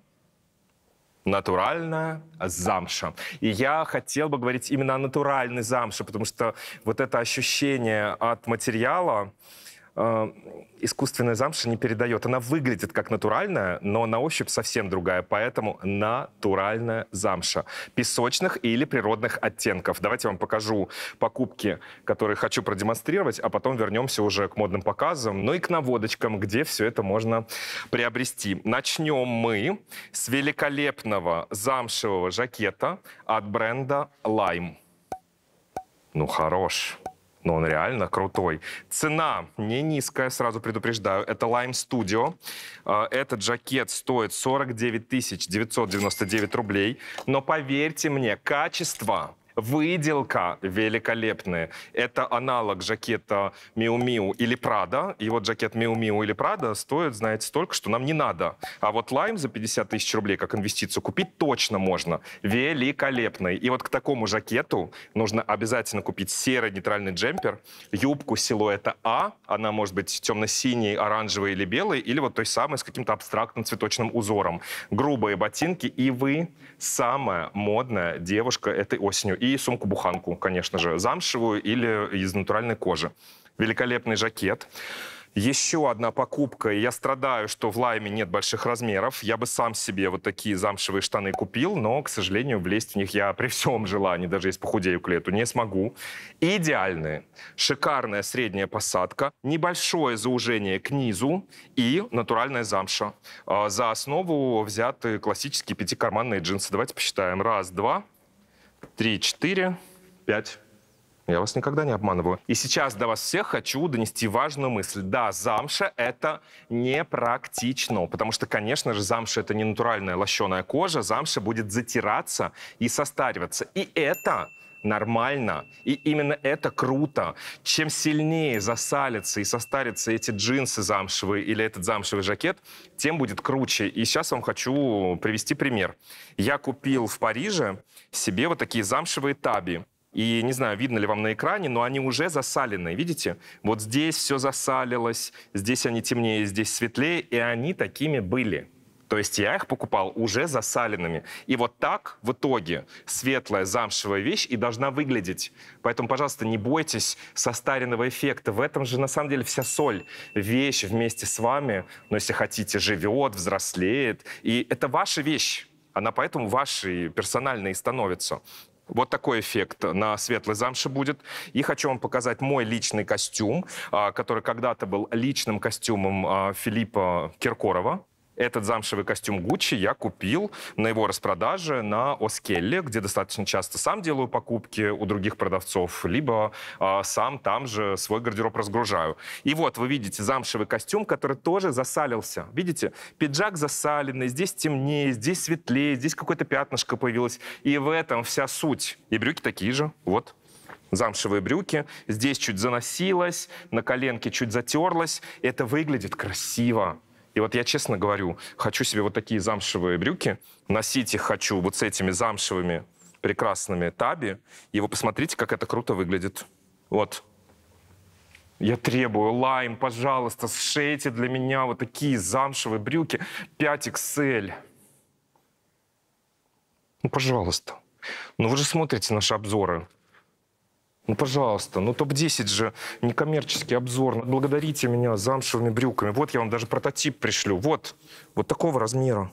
натуральная замша. И я хотел бы говорить именно о натуральной замше, потому что вот это ощущение от материала э, искусственная замша не передает. Она выглядит как натуральная, но на ощупь совсем другая. Поэтому натуральная замша. Песочных или природных оттенков. Давайте я вам покажу покупки, которые хочу продемонстрировать, а потом вернемся уже к модным показам, ну и к наводочкам, где все это можно приобрести. Начнем мы с великолепного замшевого жакета от бренда Lime. Ну, хорош. Но он реально крутой. Цена не низкая, сразу предупреждаю. Это Lime Studio. Этот жакет стоит сорок девять тысяч девятьсот девяносто девять рублей. Но поверьте мне, качество... выделка великолепная. Это аналог жакета Miu Miu или Prada. И вот жакет Miu Miu или Prada стоит, знаете, столько, что нам не надо. А вот Lime за пятьдесят тысяч рублей как инвестицию купить точно можно. Великолепный. И вот к такому жакету нужно обязательно купить серый нейтральный джемпер, юбку силуэта А. Она может быть темно-синей, оранжевой или белой, или вот той самой с каким-то абстрактным цветочным узором. Грубые ботинки, и вы самая модная девушка этой осенью. И сумку-буханку, конечно же, замшевую или из натуральной кожи. Великолепный жакет. Еще одна покупка. Я страдаю, что в Лайме нет больших размеров. Я бы сам себе вот такие замшевые штаны купил, но, к сожалению, влезть в них я при всем желании, даже если похудею к лету, не смогу. Идеальные. Шикарная средняя посадка, небольшое заужение к низу и натуральная замша. За основу взяты классические пятикарманные джинсы. Давайте посчитаем. Раз, два, три, четыре, пять. Я вас никогда не обманываю. И сейчас до вас всех хочу донести важную мысль. Да, замша — это непрактично, потому что, конечно же, замша — это не натуральная лощеная кожа, замша будет затираться и состариваться. И это нормально. И именно это круто. Чем сильнее засалятся и состарятся эти джинсы замшевые или этот замшевый жакет, тем будет круче. И сейчас вам хочу привести пример. Я купил в Париже себе вот такие замшевые таби. И не знаю, видно ли вам на экране, но они уже засаленные. Видите? Вот здесь все засалилось, здесь они темнее, здесь светлее, и они такими были. То есть я их покупал уже засаленными. И вот так в итоге светлая замшевая вещь и должна выглядеть. Поэтому, пожалуйста, не бойтесь состаренного эффекта. В этом же на самом деле вся соль. Вещь вместе с вами, но если хотите, живет, взрослеет. И это ваша вещь. Она поэтому вашей персональной становится. Вот такой эффект на светлой замше будет. И хочу вам показать мой личный костюм, который когда-то был личным костюмом Филиппа Киркорова. Этот замшевый костюм Гуччи я купил на его распродаже на Оскелле, где достаточно часто сам делаю покупки у других продавцов, либо э, сам там же свой гардероб разгружаю. И вот вы видите замшевый костюм, который тоже засалился. Видите? Пиджак засаленный, здесь темнее, здесь светлее, здесь какое-то пятнышко появилось. И в этом вся суть. И брюки такие же. Вот. Замшевые брюки. Здесь чуть заносилось, на коленке чуть затерлось. Это выглядит красиво. И вот я честно говорю, хочу себе вот такие замшевые брюки, носить их хочу вот с этими замшевыми прекрасными таби, и вы посмотрите, как это круто выглядит. Вот. Я требую, лайм, пожалуйста, сшейте для меня вот такие замшевые брюки пять икс эль. Ну, пожалуйста. Ну, вы же смотрите наши обзоры. Ну, пожалуйста, ну топ десять же некоммерческий обзор. Благодарите меня замшевыми брюками. Вот я вам даже прототип пришлю. Вот, вот такого размера.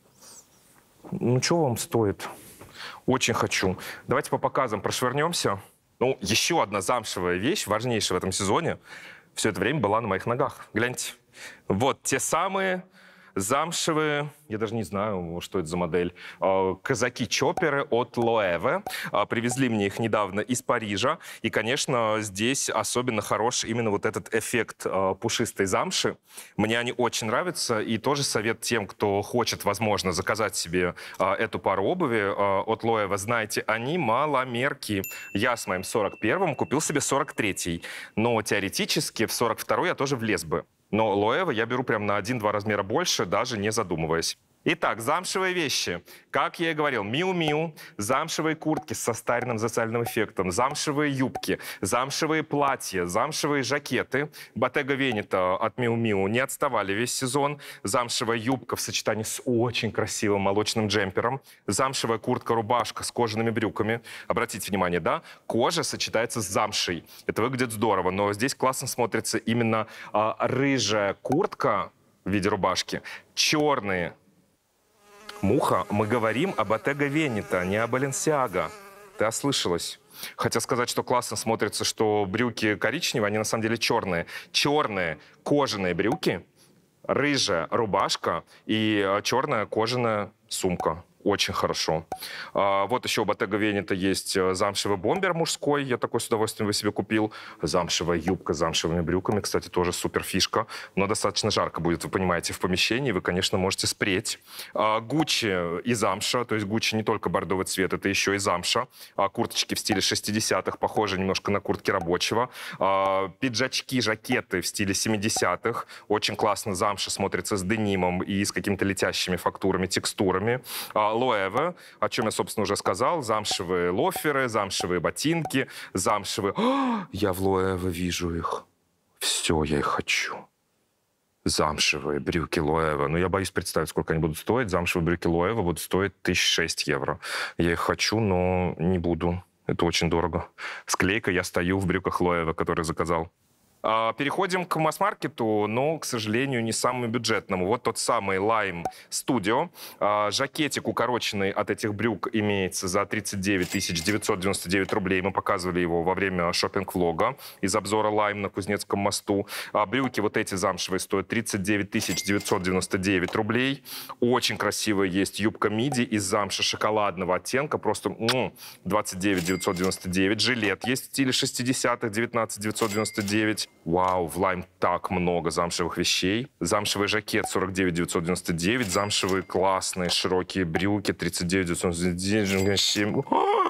Ну, что вам стоит? Очень хочу. Давайте по показам прошвырнемся. Ну, еще одна замшевая вещь, важнейшая в этом сезоне, все это время была на моих ногах. Гляньте. Вот те самые замшевые, я даже не знаю, что это за модель, казаки-чопперы от Loewe. Привезли мне их недавно из Парижа. И, конечно, здесь особенно хорош именно вот этот эффект пушистой замши. Мне они очень нравятся. И тоже совет тем, кто хочет, возможно, заказать себе эту пару обуви от Loewe. Знаете, они маломерки. Я с моим сорок первым купил себе сорок третий. Но теоретически в сорок второй я тоже влез бы. Но Loewe я беру прям на один-два размера больше, даже не задумываясь. Итак, замшевые вещи. Как я и говорил, Miu Miu, замшевые куртки с состаренным засаленным эффектом, замшевые юбки, замшевые платья, замшевые жакеты. Bottega Veneta от Miu Miu не отставали весь сезон. Замшевая юбка в сочетании с очень красивым молочным джемпером. Замшевая куртка-рубашка с кожаными брюками. Обратите внимание, да? Кожа сочетается с замшей. Это выглядит здорово, но здесь классно смотрится именно а, рыжая куртка в виде рубашки, черные. Муха, мы говорим об Bottega Veneta, не о Balenciaga. Ты ослышалась. Хотя сказать, что классно смотрится, что брюки коричневые, они на самом деле черные. Черные кожаные брюки, рыжая рубашка и черная кожаная сумка. Очень хорошо. А, вот еще у Bottega Veneta есть замшевый бомбер мужской. Я такой с удовольствием его себе купил. Замшевая юбка с замшевыми брюками. Кстати, тоже супер фишка. Но достаточно жарко будет, вы понимаете, в помещении. Вы, конечно, можете спреть. А, Гуччи и замша. То есть Гуччи не только бордовый цвет, это еще и замша. А, курточки в стиле шестидесятых, похожи немножко на куртки рабочего. А, пиджачки, жакеты в стиле семидесятых. Очень классно замша смотрится с денимом и с какими-то летящими фактурами, текстурами. Loewe, о чем я, собственно, уже сказал. Замшевые лоферы, замшевые ботинки, замшевые... О, я в Loewe вижу их. Все, я их хочу. Замшевые брюки Loewe. Но я боюсь представить, сколько они будут стоить. Замшевые брюки Loewe будут стоить тысяч шесть евро. Я их хочу, но не буду. Это очень дорого. Склейка, я стою в брюках Loewe, которые заказал. Переходим к масс-маркету, но, к сожалению, не самому бюджетному. Вот тот самый Lime Studio. Жакетик укороченный от этих брюк имеется за тридцать девять тысяч девятьсот девяносто девять рублей. Мы показывали его во время шоппинг-влога из обзора Lime на Кузнецком мосту. Брюки вот эти замшевые стоят тридцать девять тысяч девятьсот девяносто девять рублей. Очень красивая есть юбка миди из замши шоколадного оттенка. Просто двадцать девять тысяч девятьсот девяносто девять. Жилет есть в стиле шестидесятых, девятнадцать тысяч девятьсот девяносто девять. Вау, в Lime так много замшевых вещей. Замшевый жакет сорок девять тысяч девятьсот девяносто девять. Замшевые классные широкие брюки тридцать девять тысяч девятьсот девяносто девять.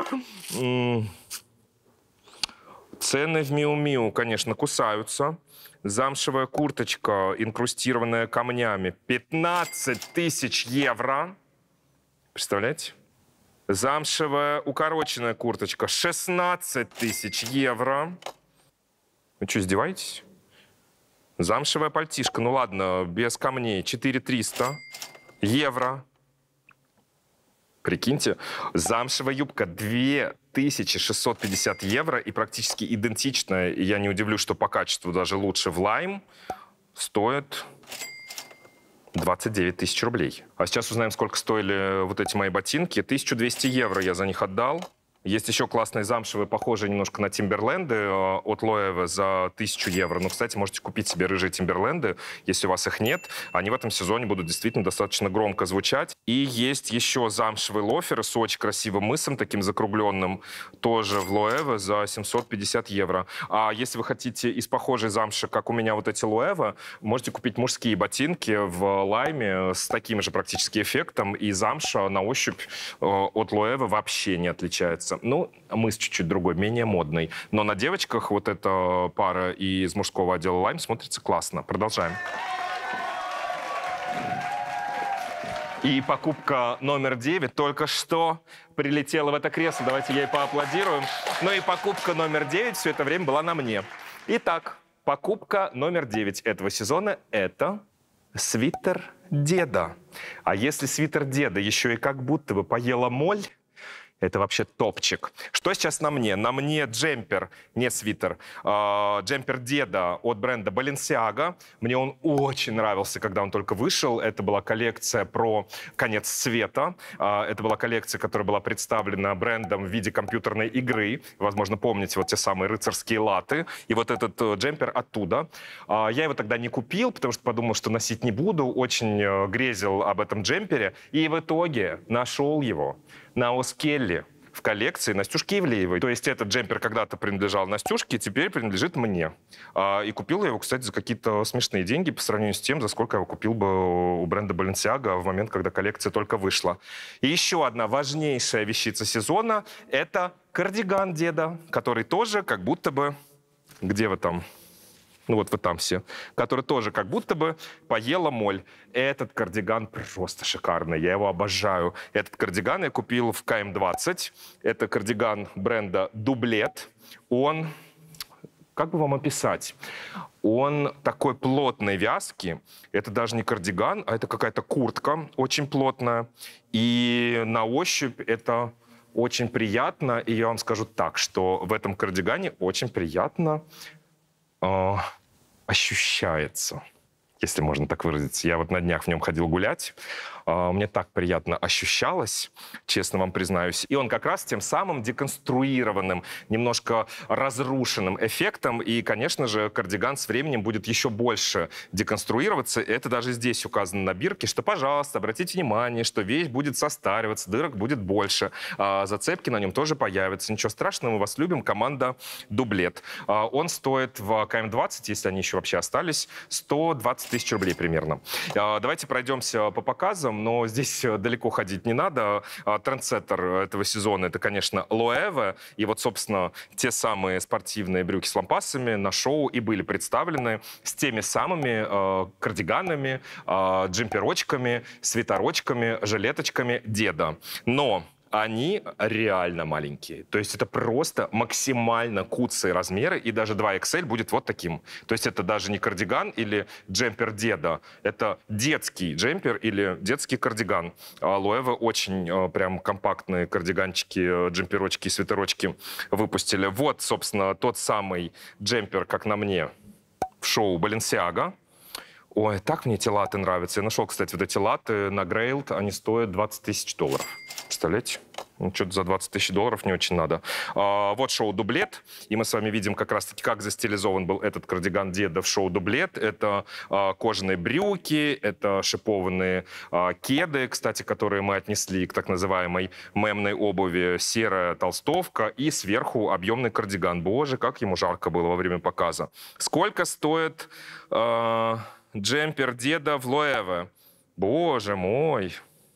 Цены в Миу-Миу, конечно, кусаются. Замшевая курточка, инкрустированная камнями, пятнадцать тысяч евро. Представляете? Замшевая укороченная курточка, шестнадцать тысяч евро. Вы что, издеваетесь? Замшевая пальтишка, ну ладно, без камней, четыре тысячи триста евро. Прикиньте, замшевая юбка две тысячи шестьсот пятьдесят евро и практически идентичная, и я не удивлюсь, что по качеству даже лучше в Lime, стоит двадцать девять тысяч рублей. А сейчас узнаем, сколько стоили вот эти мои ботинки. тысячу двести евро я за них отдал. Есть еще классные замшевые, похожие немножко на Тимберленды от Loewe за тысячу евро. Но, кстати, можете купить себе рыжие Тимберленды, если у вас их нет. Они в этом сезоне будут действительно достаточно громко звучать. И есть еще замшевые лоферы с очень красивым мысом, таким закругленным, тоже в Loewe за семьсот пятьдесят евро. А если вы хотите из похожей замши, как у меня вот эти Loewe, можете купить мужские ботинки в Лайме с таким же практически эффектом. И замша на ощупь от Loewe вообще не отличается. Ну, мыс чуть-чуть другой, менее модный. Но на девочках вот эта пара из мужского отдела Lime смотрится классно. Продолжаем. И покупка номер девять только что прилетела в это кресло. Давайте ей поаплодируем. Ну и покупка номер девять все это время была на мне. Итак, покупка номер девять этого сезона – это свитер деда. А если свитер деда еще и как будто бы поела моль, это вообще топчик. Что сейчас на мне? На мне джемпер, не свитер, э, джемпер деда от бренда Balenciaga. Мне он очень нравился, когда он только вышел. Это была коллекция про конец света. Э, это была коллекция, которая была представлена брендом в виде компьютерной игры. Возможно, помните вот те самые рыцарские латы. И вот этот э, джемпер оттуда. Э, я его тогда не купил, потому что подумал, что носить не буду. Очень э, грезил об этом джемпере. И в итоге нашел его на Оскелли в коллекции Настюшки Ивлеевой. То есть этот джемпер когда-то принадлежал Настюшке, теперь принадлежит мне. И купил я его, кстати, за какие-то смешные деньги по сравнению с тем, за сколько я его купил бы у бренда Balenciaga в момент, когда коллекция только вышла. И еще одна важнейшая вещица сезона – это кардиган деда, который тоже как будто бы... Где вы там? Ну вот вы там все. Который тоже как будто бы поела моль. Этот кардиган просто шикарный. Я его обожаю. Этот кардиган я купил в ка эм двадцать. Это кардиган бренда Дублет. Он... Как бы вам описать? Он такой плотной вязки. Это даже не кардиган, а это какая-то куртка очень плотная. И на ощупь это очень приятно. И я вам скажу так, что в этом кардигане очень приятно... ощущается, если можно так выразиться. Я вот на днях в нем ходил гулять. Мне так приятно ощущалось, честно вам признаюсь. И он как раз тем самым деконструированным, немножко разрушенным эффектом. И, конечно же, кардиган с временем будет еще больше деконструироваться. Это даже здесь указано на бирке, что, пожалуйста, обратите внимание, что вещь будет состариваться, дырок будет больше. А зацепки на нем тоже появятся. Ничего страшного, мы вас любим. Команда Дублет. Он стоит в ка эм двадцать, если они еще вообще остались, сто двадцать тысяч рублей примерно. Давайте пройдемся по показам. Но здесь далеко ходить не надо. Трендсеттер этого сезона — это, конечно, Loewe. И вот, собственно, те самые спортивные брюки с лампасами на шоу и были представлены с теми самыми э, кардиганами, э, джемперочками, свитерочками, жилеточками деда. Но они реально маленькие. То есть это просто максимально куцые размеры, и даже два икс эль будет вот таким. То есть это даже не кардиган или джемпер деда, это детский джемпер или детский кардиган. Loewe очень прям компактные кардиганчики, джемперочки, свитерочки выпустили. Вот, собственно, тот самый джемпер, как на мне, в шоу Balenciaga. Ой, так мне эти латы нравятся. Я нашел, кстати, вот эти латы на Grailed, они стоят двадцать тысяч долларов. Представляете? Ну, что-то за двадцать тысяч долларов не очень надо. А, вот шоу Дублет. И мы с вами видим как раз-таки, как застилизован был этот кардиган деда в шоу Дублет. Это а, кожаные брюки, это шипованные а, кеды, кстати, которые мы отнесли к так называемой мемной обуви. Серая толстовка и сверху объемный кардиган. Боже, как ему жарко было во время показа. Сколько стоит а, джемпер деда в Loewe? Боже мой.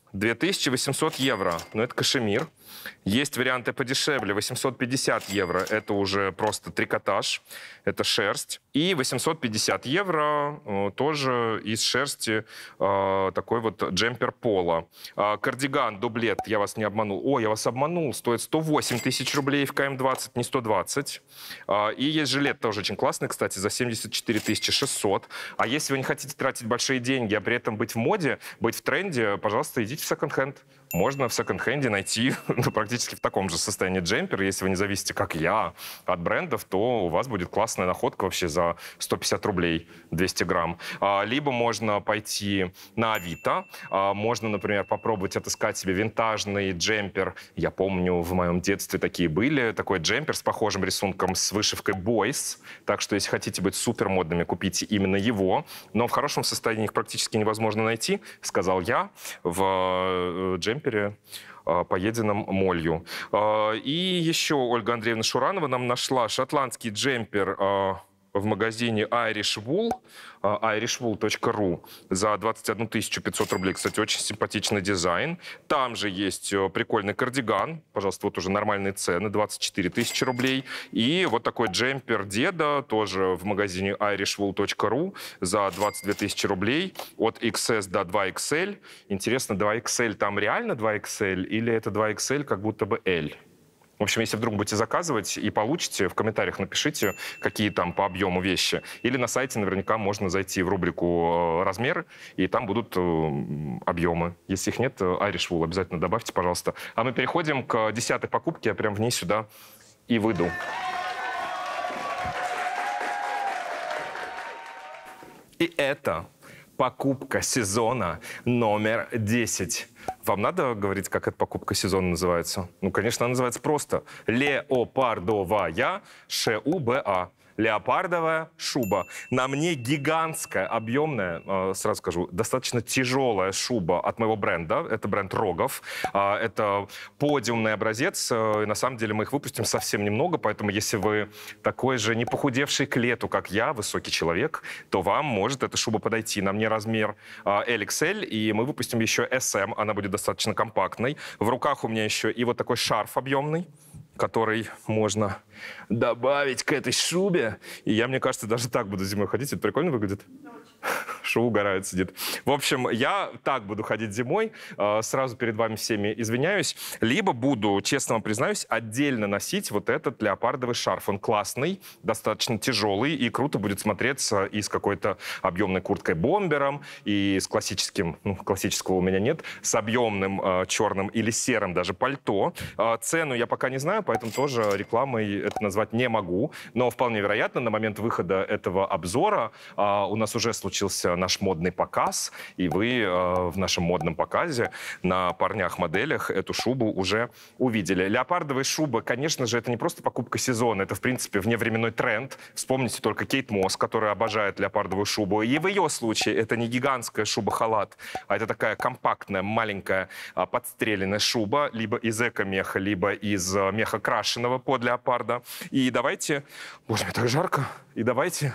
две тысячи восемьсот евро. Ну, это кашемир. Есть варианты подешевле. восемьсот пятьдесят евро. Это уже просто трикотаж. Это шерсть. И восемьсот пятьдесят евро э, тоже из шерсти э, такой вот джемпер поло. Э, кардиган, дублет, я вас не обманул. О, я вас обманул. Стоит сто восемь тысяч рублей в ка эм двадцать, не сто двадцать. Э, и есть жилет тоже очень классный, кстати, за семьдесят четыре тысячи шестьсот. А если вы не хотите тратить большие деньги, а при этом быть в моде, быть в тренде, пожалуйста, идите в секонд-хенд. Можно в секонд-хенде найти ну, практически в таком же состоянии джемпер. Если вы не зависите, как я, от брендов, то у вас будет классная находка вообще за сто пятьдесят рублей, двести грамм. А, либо можно пойти на Авито. А, можно, например, попробовать отыскать себе винтажный джемпер. Я помню, в моем детстве такие были. Такой джемпер с похожим рисунком с вышивкой Boys. Так что, если хотите быть супер модными, купите именно его. Но в хорошем состоянии их практически невозможно найти, сказал я, в джемпере поеденном молью. И еще Ольга Андреевна Шуранова нам нашла шотландский джемпер в магазине Irish Wool, irish wool точка ру за двадцать одну тысячу пятьсот рублей. Кстати, очень симпатичный дизайн. Там же есть прикольный кардиган. Пожалуйста, вот уже нормальные цены. двадцать четыре тысячи рублей. И вот такой джемпер деда тоже в магазине irish wool точка ру за двадцать две тысячи рублей. От икс эс до два икс эль. Интересно, два икс эль там реально два икс эль или это два икс эль как будто бы L? В общем, если вдруг будете заказывать и получите, в комментариях напишите, какие там по объему вещи. Или на сайте наверняка можно зайти в рубрику «Размеры», и там будут объемы. Если их нет, Irish Wool обязательно добавьте, пожалуйста. А мы переходим к десятой покупке. Я прям в ней сюда и выйду. И это покупка сезона номер десять. Вам надо говорить, как эта покупка сезона называется? Ну, конечно, она называется просто «Леопардовая ШУБА». Леопардовая шуба. На мне гигантская, объемная, э, сразу скажу, достаточно тяжелая шуба от моего бренда. Это бренд Рогов. Э, это подиумный образец. Э, и на самом деле мы их выпустим совсем немного, поэтому если вы такой же не похудевший к лету, как я, высокий человек, то вам может эта шуба подойти. На мне размер э, эл икс эль, и мы выпустим еще эс эм. Она будет достаточно компактной. В руках у меня еще и вот такой шарф объемный, который можно добавить к этой шубе. И я, мне кажется, даже так буду зимой ходить. Это прикольно выглядит? Шоу угорает, сидит. В общем, я так буду ходить зимой. Сразу перед вами всеми извиняюсь. Либо буду, честно вам признаюсь, отдельно носить вот этот леопардовый шарф. Он классный, достаточно тяжелый и круто будет смотреться и с какой-то объемной курткой-бомбером, и с классическим, ну, классического у меня нет, с объемным э, черным или серым даже пальто. Э, цену я пока не знаю, поэтому тоже рекламой это назвать не могу. Но вполне вероятно, на момент выхода этого обзора э, у нас уже случился наш модный показ, и вы э, в нашем модном показе на парнях-моделях эту шубу уже увидели. Леопардовая шуба, конечно же, это не просто покупка сезона, это, в принципе, вневременной тренд. Вспомните только Кейт Мосс, которая обожает леопардовую шубу. И в ее случае это не гигантская шуба-халат, а это такая компактная, маленькая, подстреленная шуба, либо из эко-меха, либо из меха крашеного под леопарда. И давайте... Боже, мне так жарко. И давайте...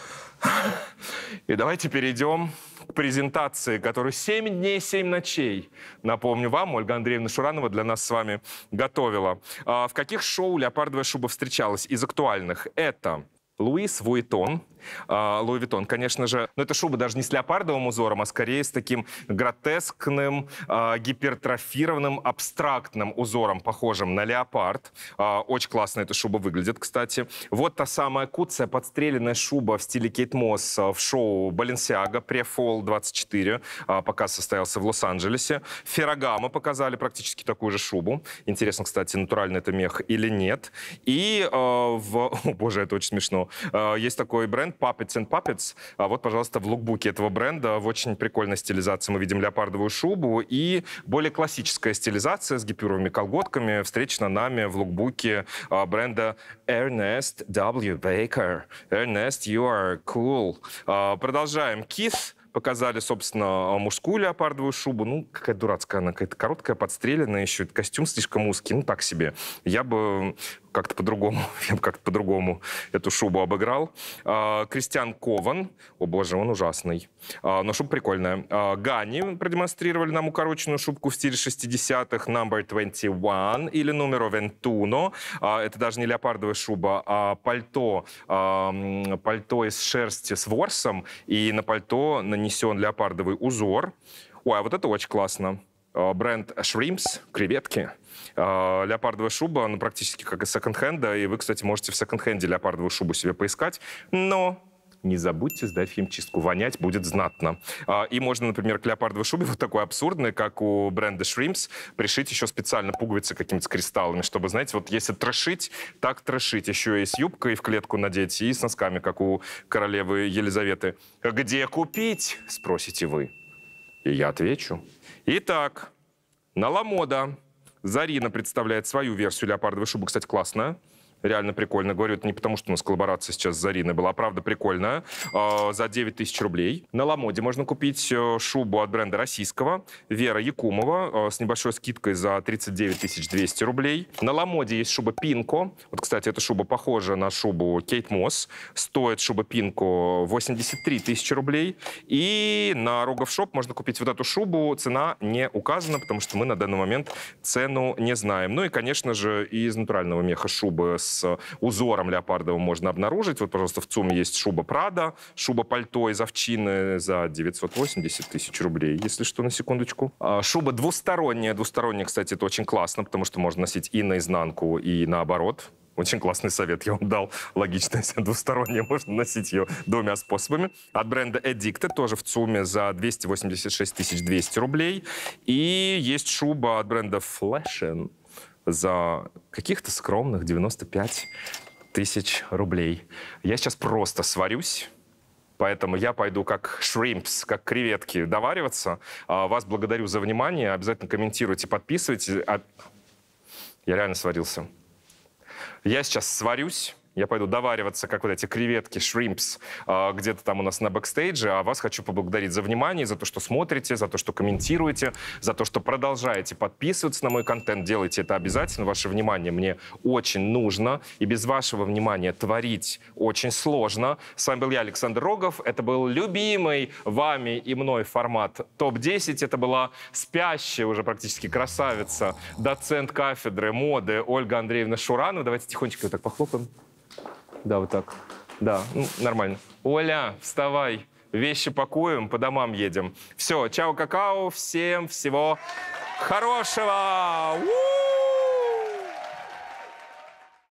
И давайте перейдем к презентации, которую семь дней, семь ночей, напомню вам, Ольга Андреевна Шуранова для нас с вами готовила. А в каких шоу леопардовая шуба встречалась из актуальных? Это Луис Вуитон. Луи Виттон, конечно же. Но эта шуба даже не с леопардовым узором, а скорее с таким гротескным, гипертрофированным, абстрактным узором, похожим на леопард. Очень классно эта шуба выглядит, кстати. Вот та самая куцая подстреленная шуба в стиле Кейт Мосс в шоу Balenciaga Pre-Fall двадцать четыре. Показ состоялся в Лос-Анджелесе. Ferragamo показали практически такую же шубу. Интересно, кстати, натуральный это мех или нет. И э, в... О, боже, это очень смешно. Э, есть такой бренд Puppets and Puppets. А вот, пожалуйста, в лукбуке этого бренда в очень прикольной стилизации мы видим леопардовую шубу, и более классическая стилизация с гипюровыми колготками встречена нами в лукбуке а, бренда Ernest дабл ю. Baker. Ernest, you are cool. А, продолжаем. Keith Показали, собственно, мужскую леопардовую шубу. Ну, какая дурацкая она, какая-то короткая, подстреленная еще. Костюм слишком узкий, ну, так себе. Я бы как-то по-другому, я бы как-то по-другому эту шубу обыграл. А, Кристиан Кован. О, боже, он ужасный. А, но шуба прикольная. А, Гани продемонстрировали нам укороченную шубку в стиле шестидесятых. Number двадцать один или Numero вентуно. А, это даже не леопардовая шуба, а пальто. А, пальто из шерсти с ворсом. И на пальто нанесен леопардовый узор. Ой, а вот это очень классно. Бренд Shrimps, креветки. Леопардовая шуба, ну, практически как из секонд-хенда. И вы, кстати, можете в секонд-хенде леопардовую шубу себе поискать. Но не забудьте сдать в химчистку. Вонять будет знатно. И можно, например, к леопардовой шубе вот такой абсурдной, как у бренда Shrimps, пришить еще специально пуговицы какими-то кристаллами, чтобы, знаете, вот если трошить, так трошить. Еще и с юбкой в клетку надеть, и с носками, как у королевы Елизаветы. Где купить, спросите вы? И я отвечу. Итак, на Ламода Зарина представляет свою версию леопардовой шубы. Кстати, классная. Реально прикольно. Говорю, это не потому, что у нас коллаборация сейчас с Зариной была, а правда прикольная. Э, за девять тысяч рублей. На Ламоде можно купить шубу от бренда российского. Вера Якумова э, с небольшой скидкой за тридцать девять тысяч двести рублей. На Ламоде есть шуба Пинко. Вот, кстати, эта шуба похожа на шубу Кейт Мосс. Стоит шуба Пинко восемьдесят три тысячи рублей. И на Рогов Шоп можно купить вот эту шубу. Цена не указана, потому что мы на данный момент цену не знаем. Ну и, конечно же, из натурального меха шубы с с узором леопардовым можно обнаружить. Вот, пожалуйста, в ЦУМе есть шуба Прада, шуба-пальто из овчины за девятьсот восемьдесят тысяч рублей, если что, на секундочку. А, шуба двусторонняя. Двусторонняя, кстати, это очень классно, потому что можно носить и наизнанку, и наоборот. Очень классный совет я вам дал. Логично, если двусторонняя, можно носить ее двумя способами. От бренда Addicted, тоже в ЦУМе за двести восемьдесят шесть тысяч двести рублей. И есть шуба от бренда Flashion за каких-то скромных девяносто пять тысяч рублей. Я сейчас просто сварюсь, поэтому я пойду как shrimps, как креветки, довариваться. Вас благодарю за внимание. Обязательно комментируйте, подписывайтесь. Я реально сварился. Я сейчас сварюсь. Я пойду довариваться, как вот эти креветки, shrimps, где-то там у нас на бэкстейдже. А вас хочу поблагодарить за внимание, за то, что смотрите, за то, что комментируете, за то, что продолжаете подписываться на мой контент. Делайте это обязательно. Ваше внимание мне очень нужно. И без вашего внимания творить очень сложно. С вами был я, Александр Рогов. Это был любимый вами и мной формат топ десять. Это была спящая уже практически красавица, доцент кафедры моды Ольга Андреевна Шуранова. Давайте тихонечко вот так похлопаем. Да, вот так. Да, ну, нормально. Оля, вставай. Вещи пакуем, по домам едем. Все, чао, какао. Всем всего хорошего. У-у-у!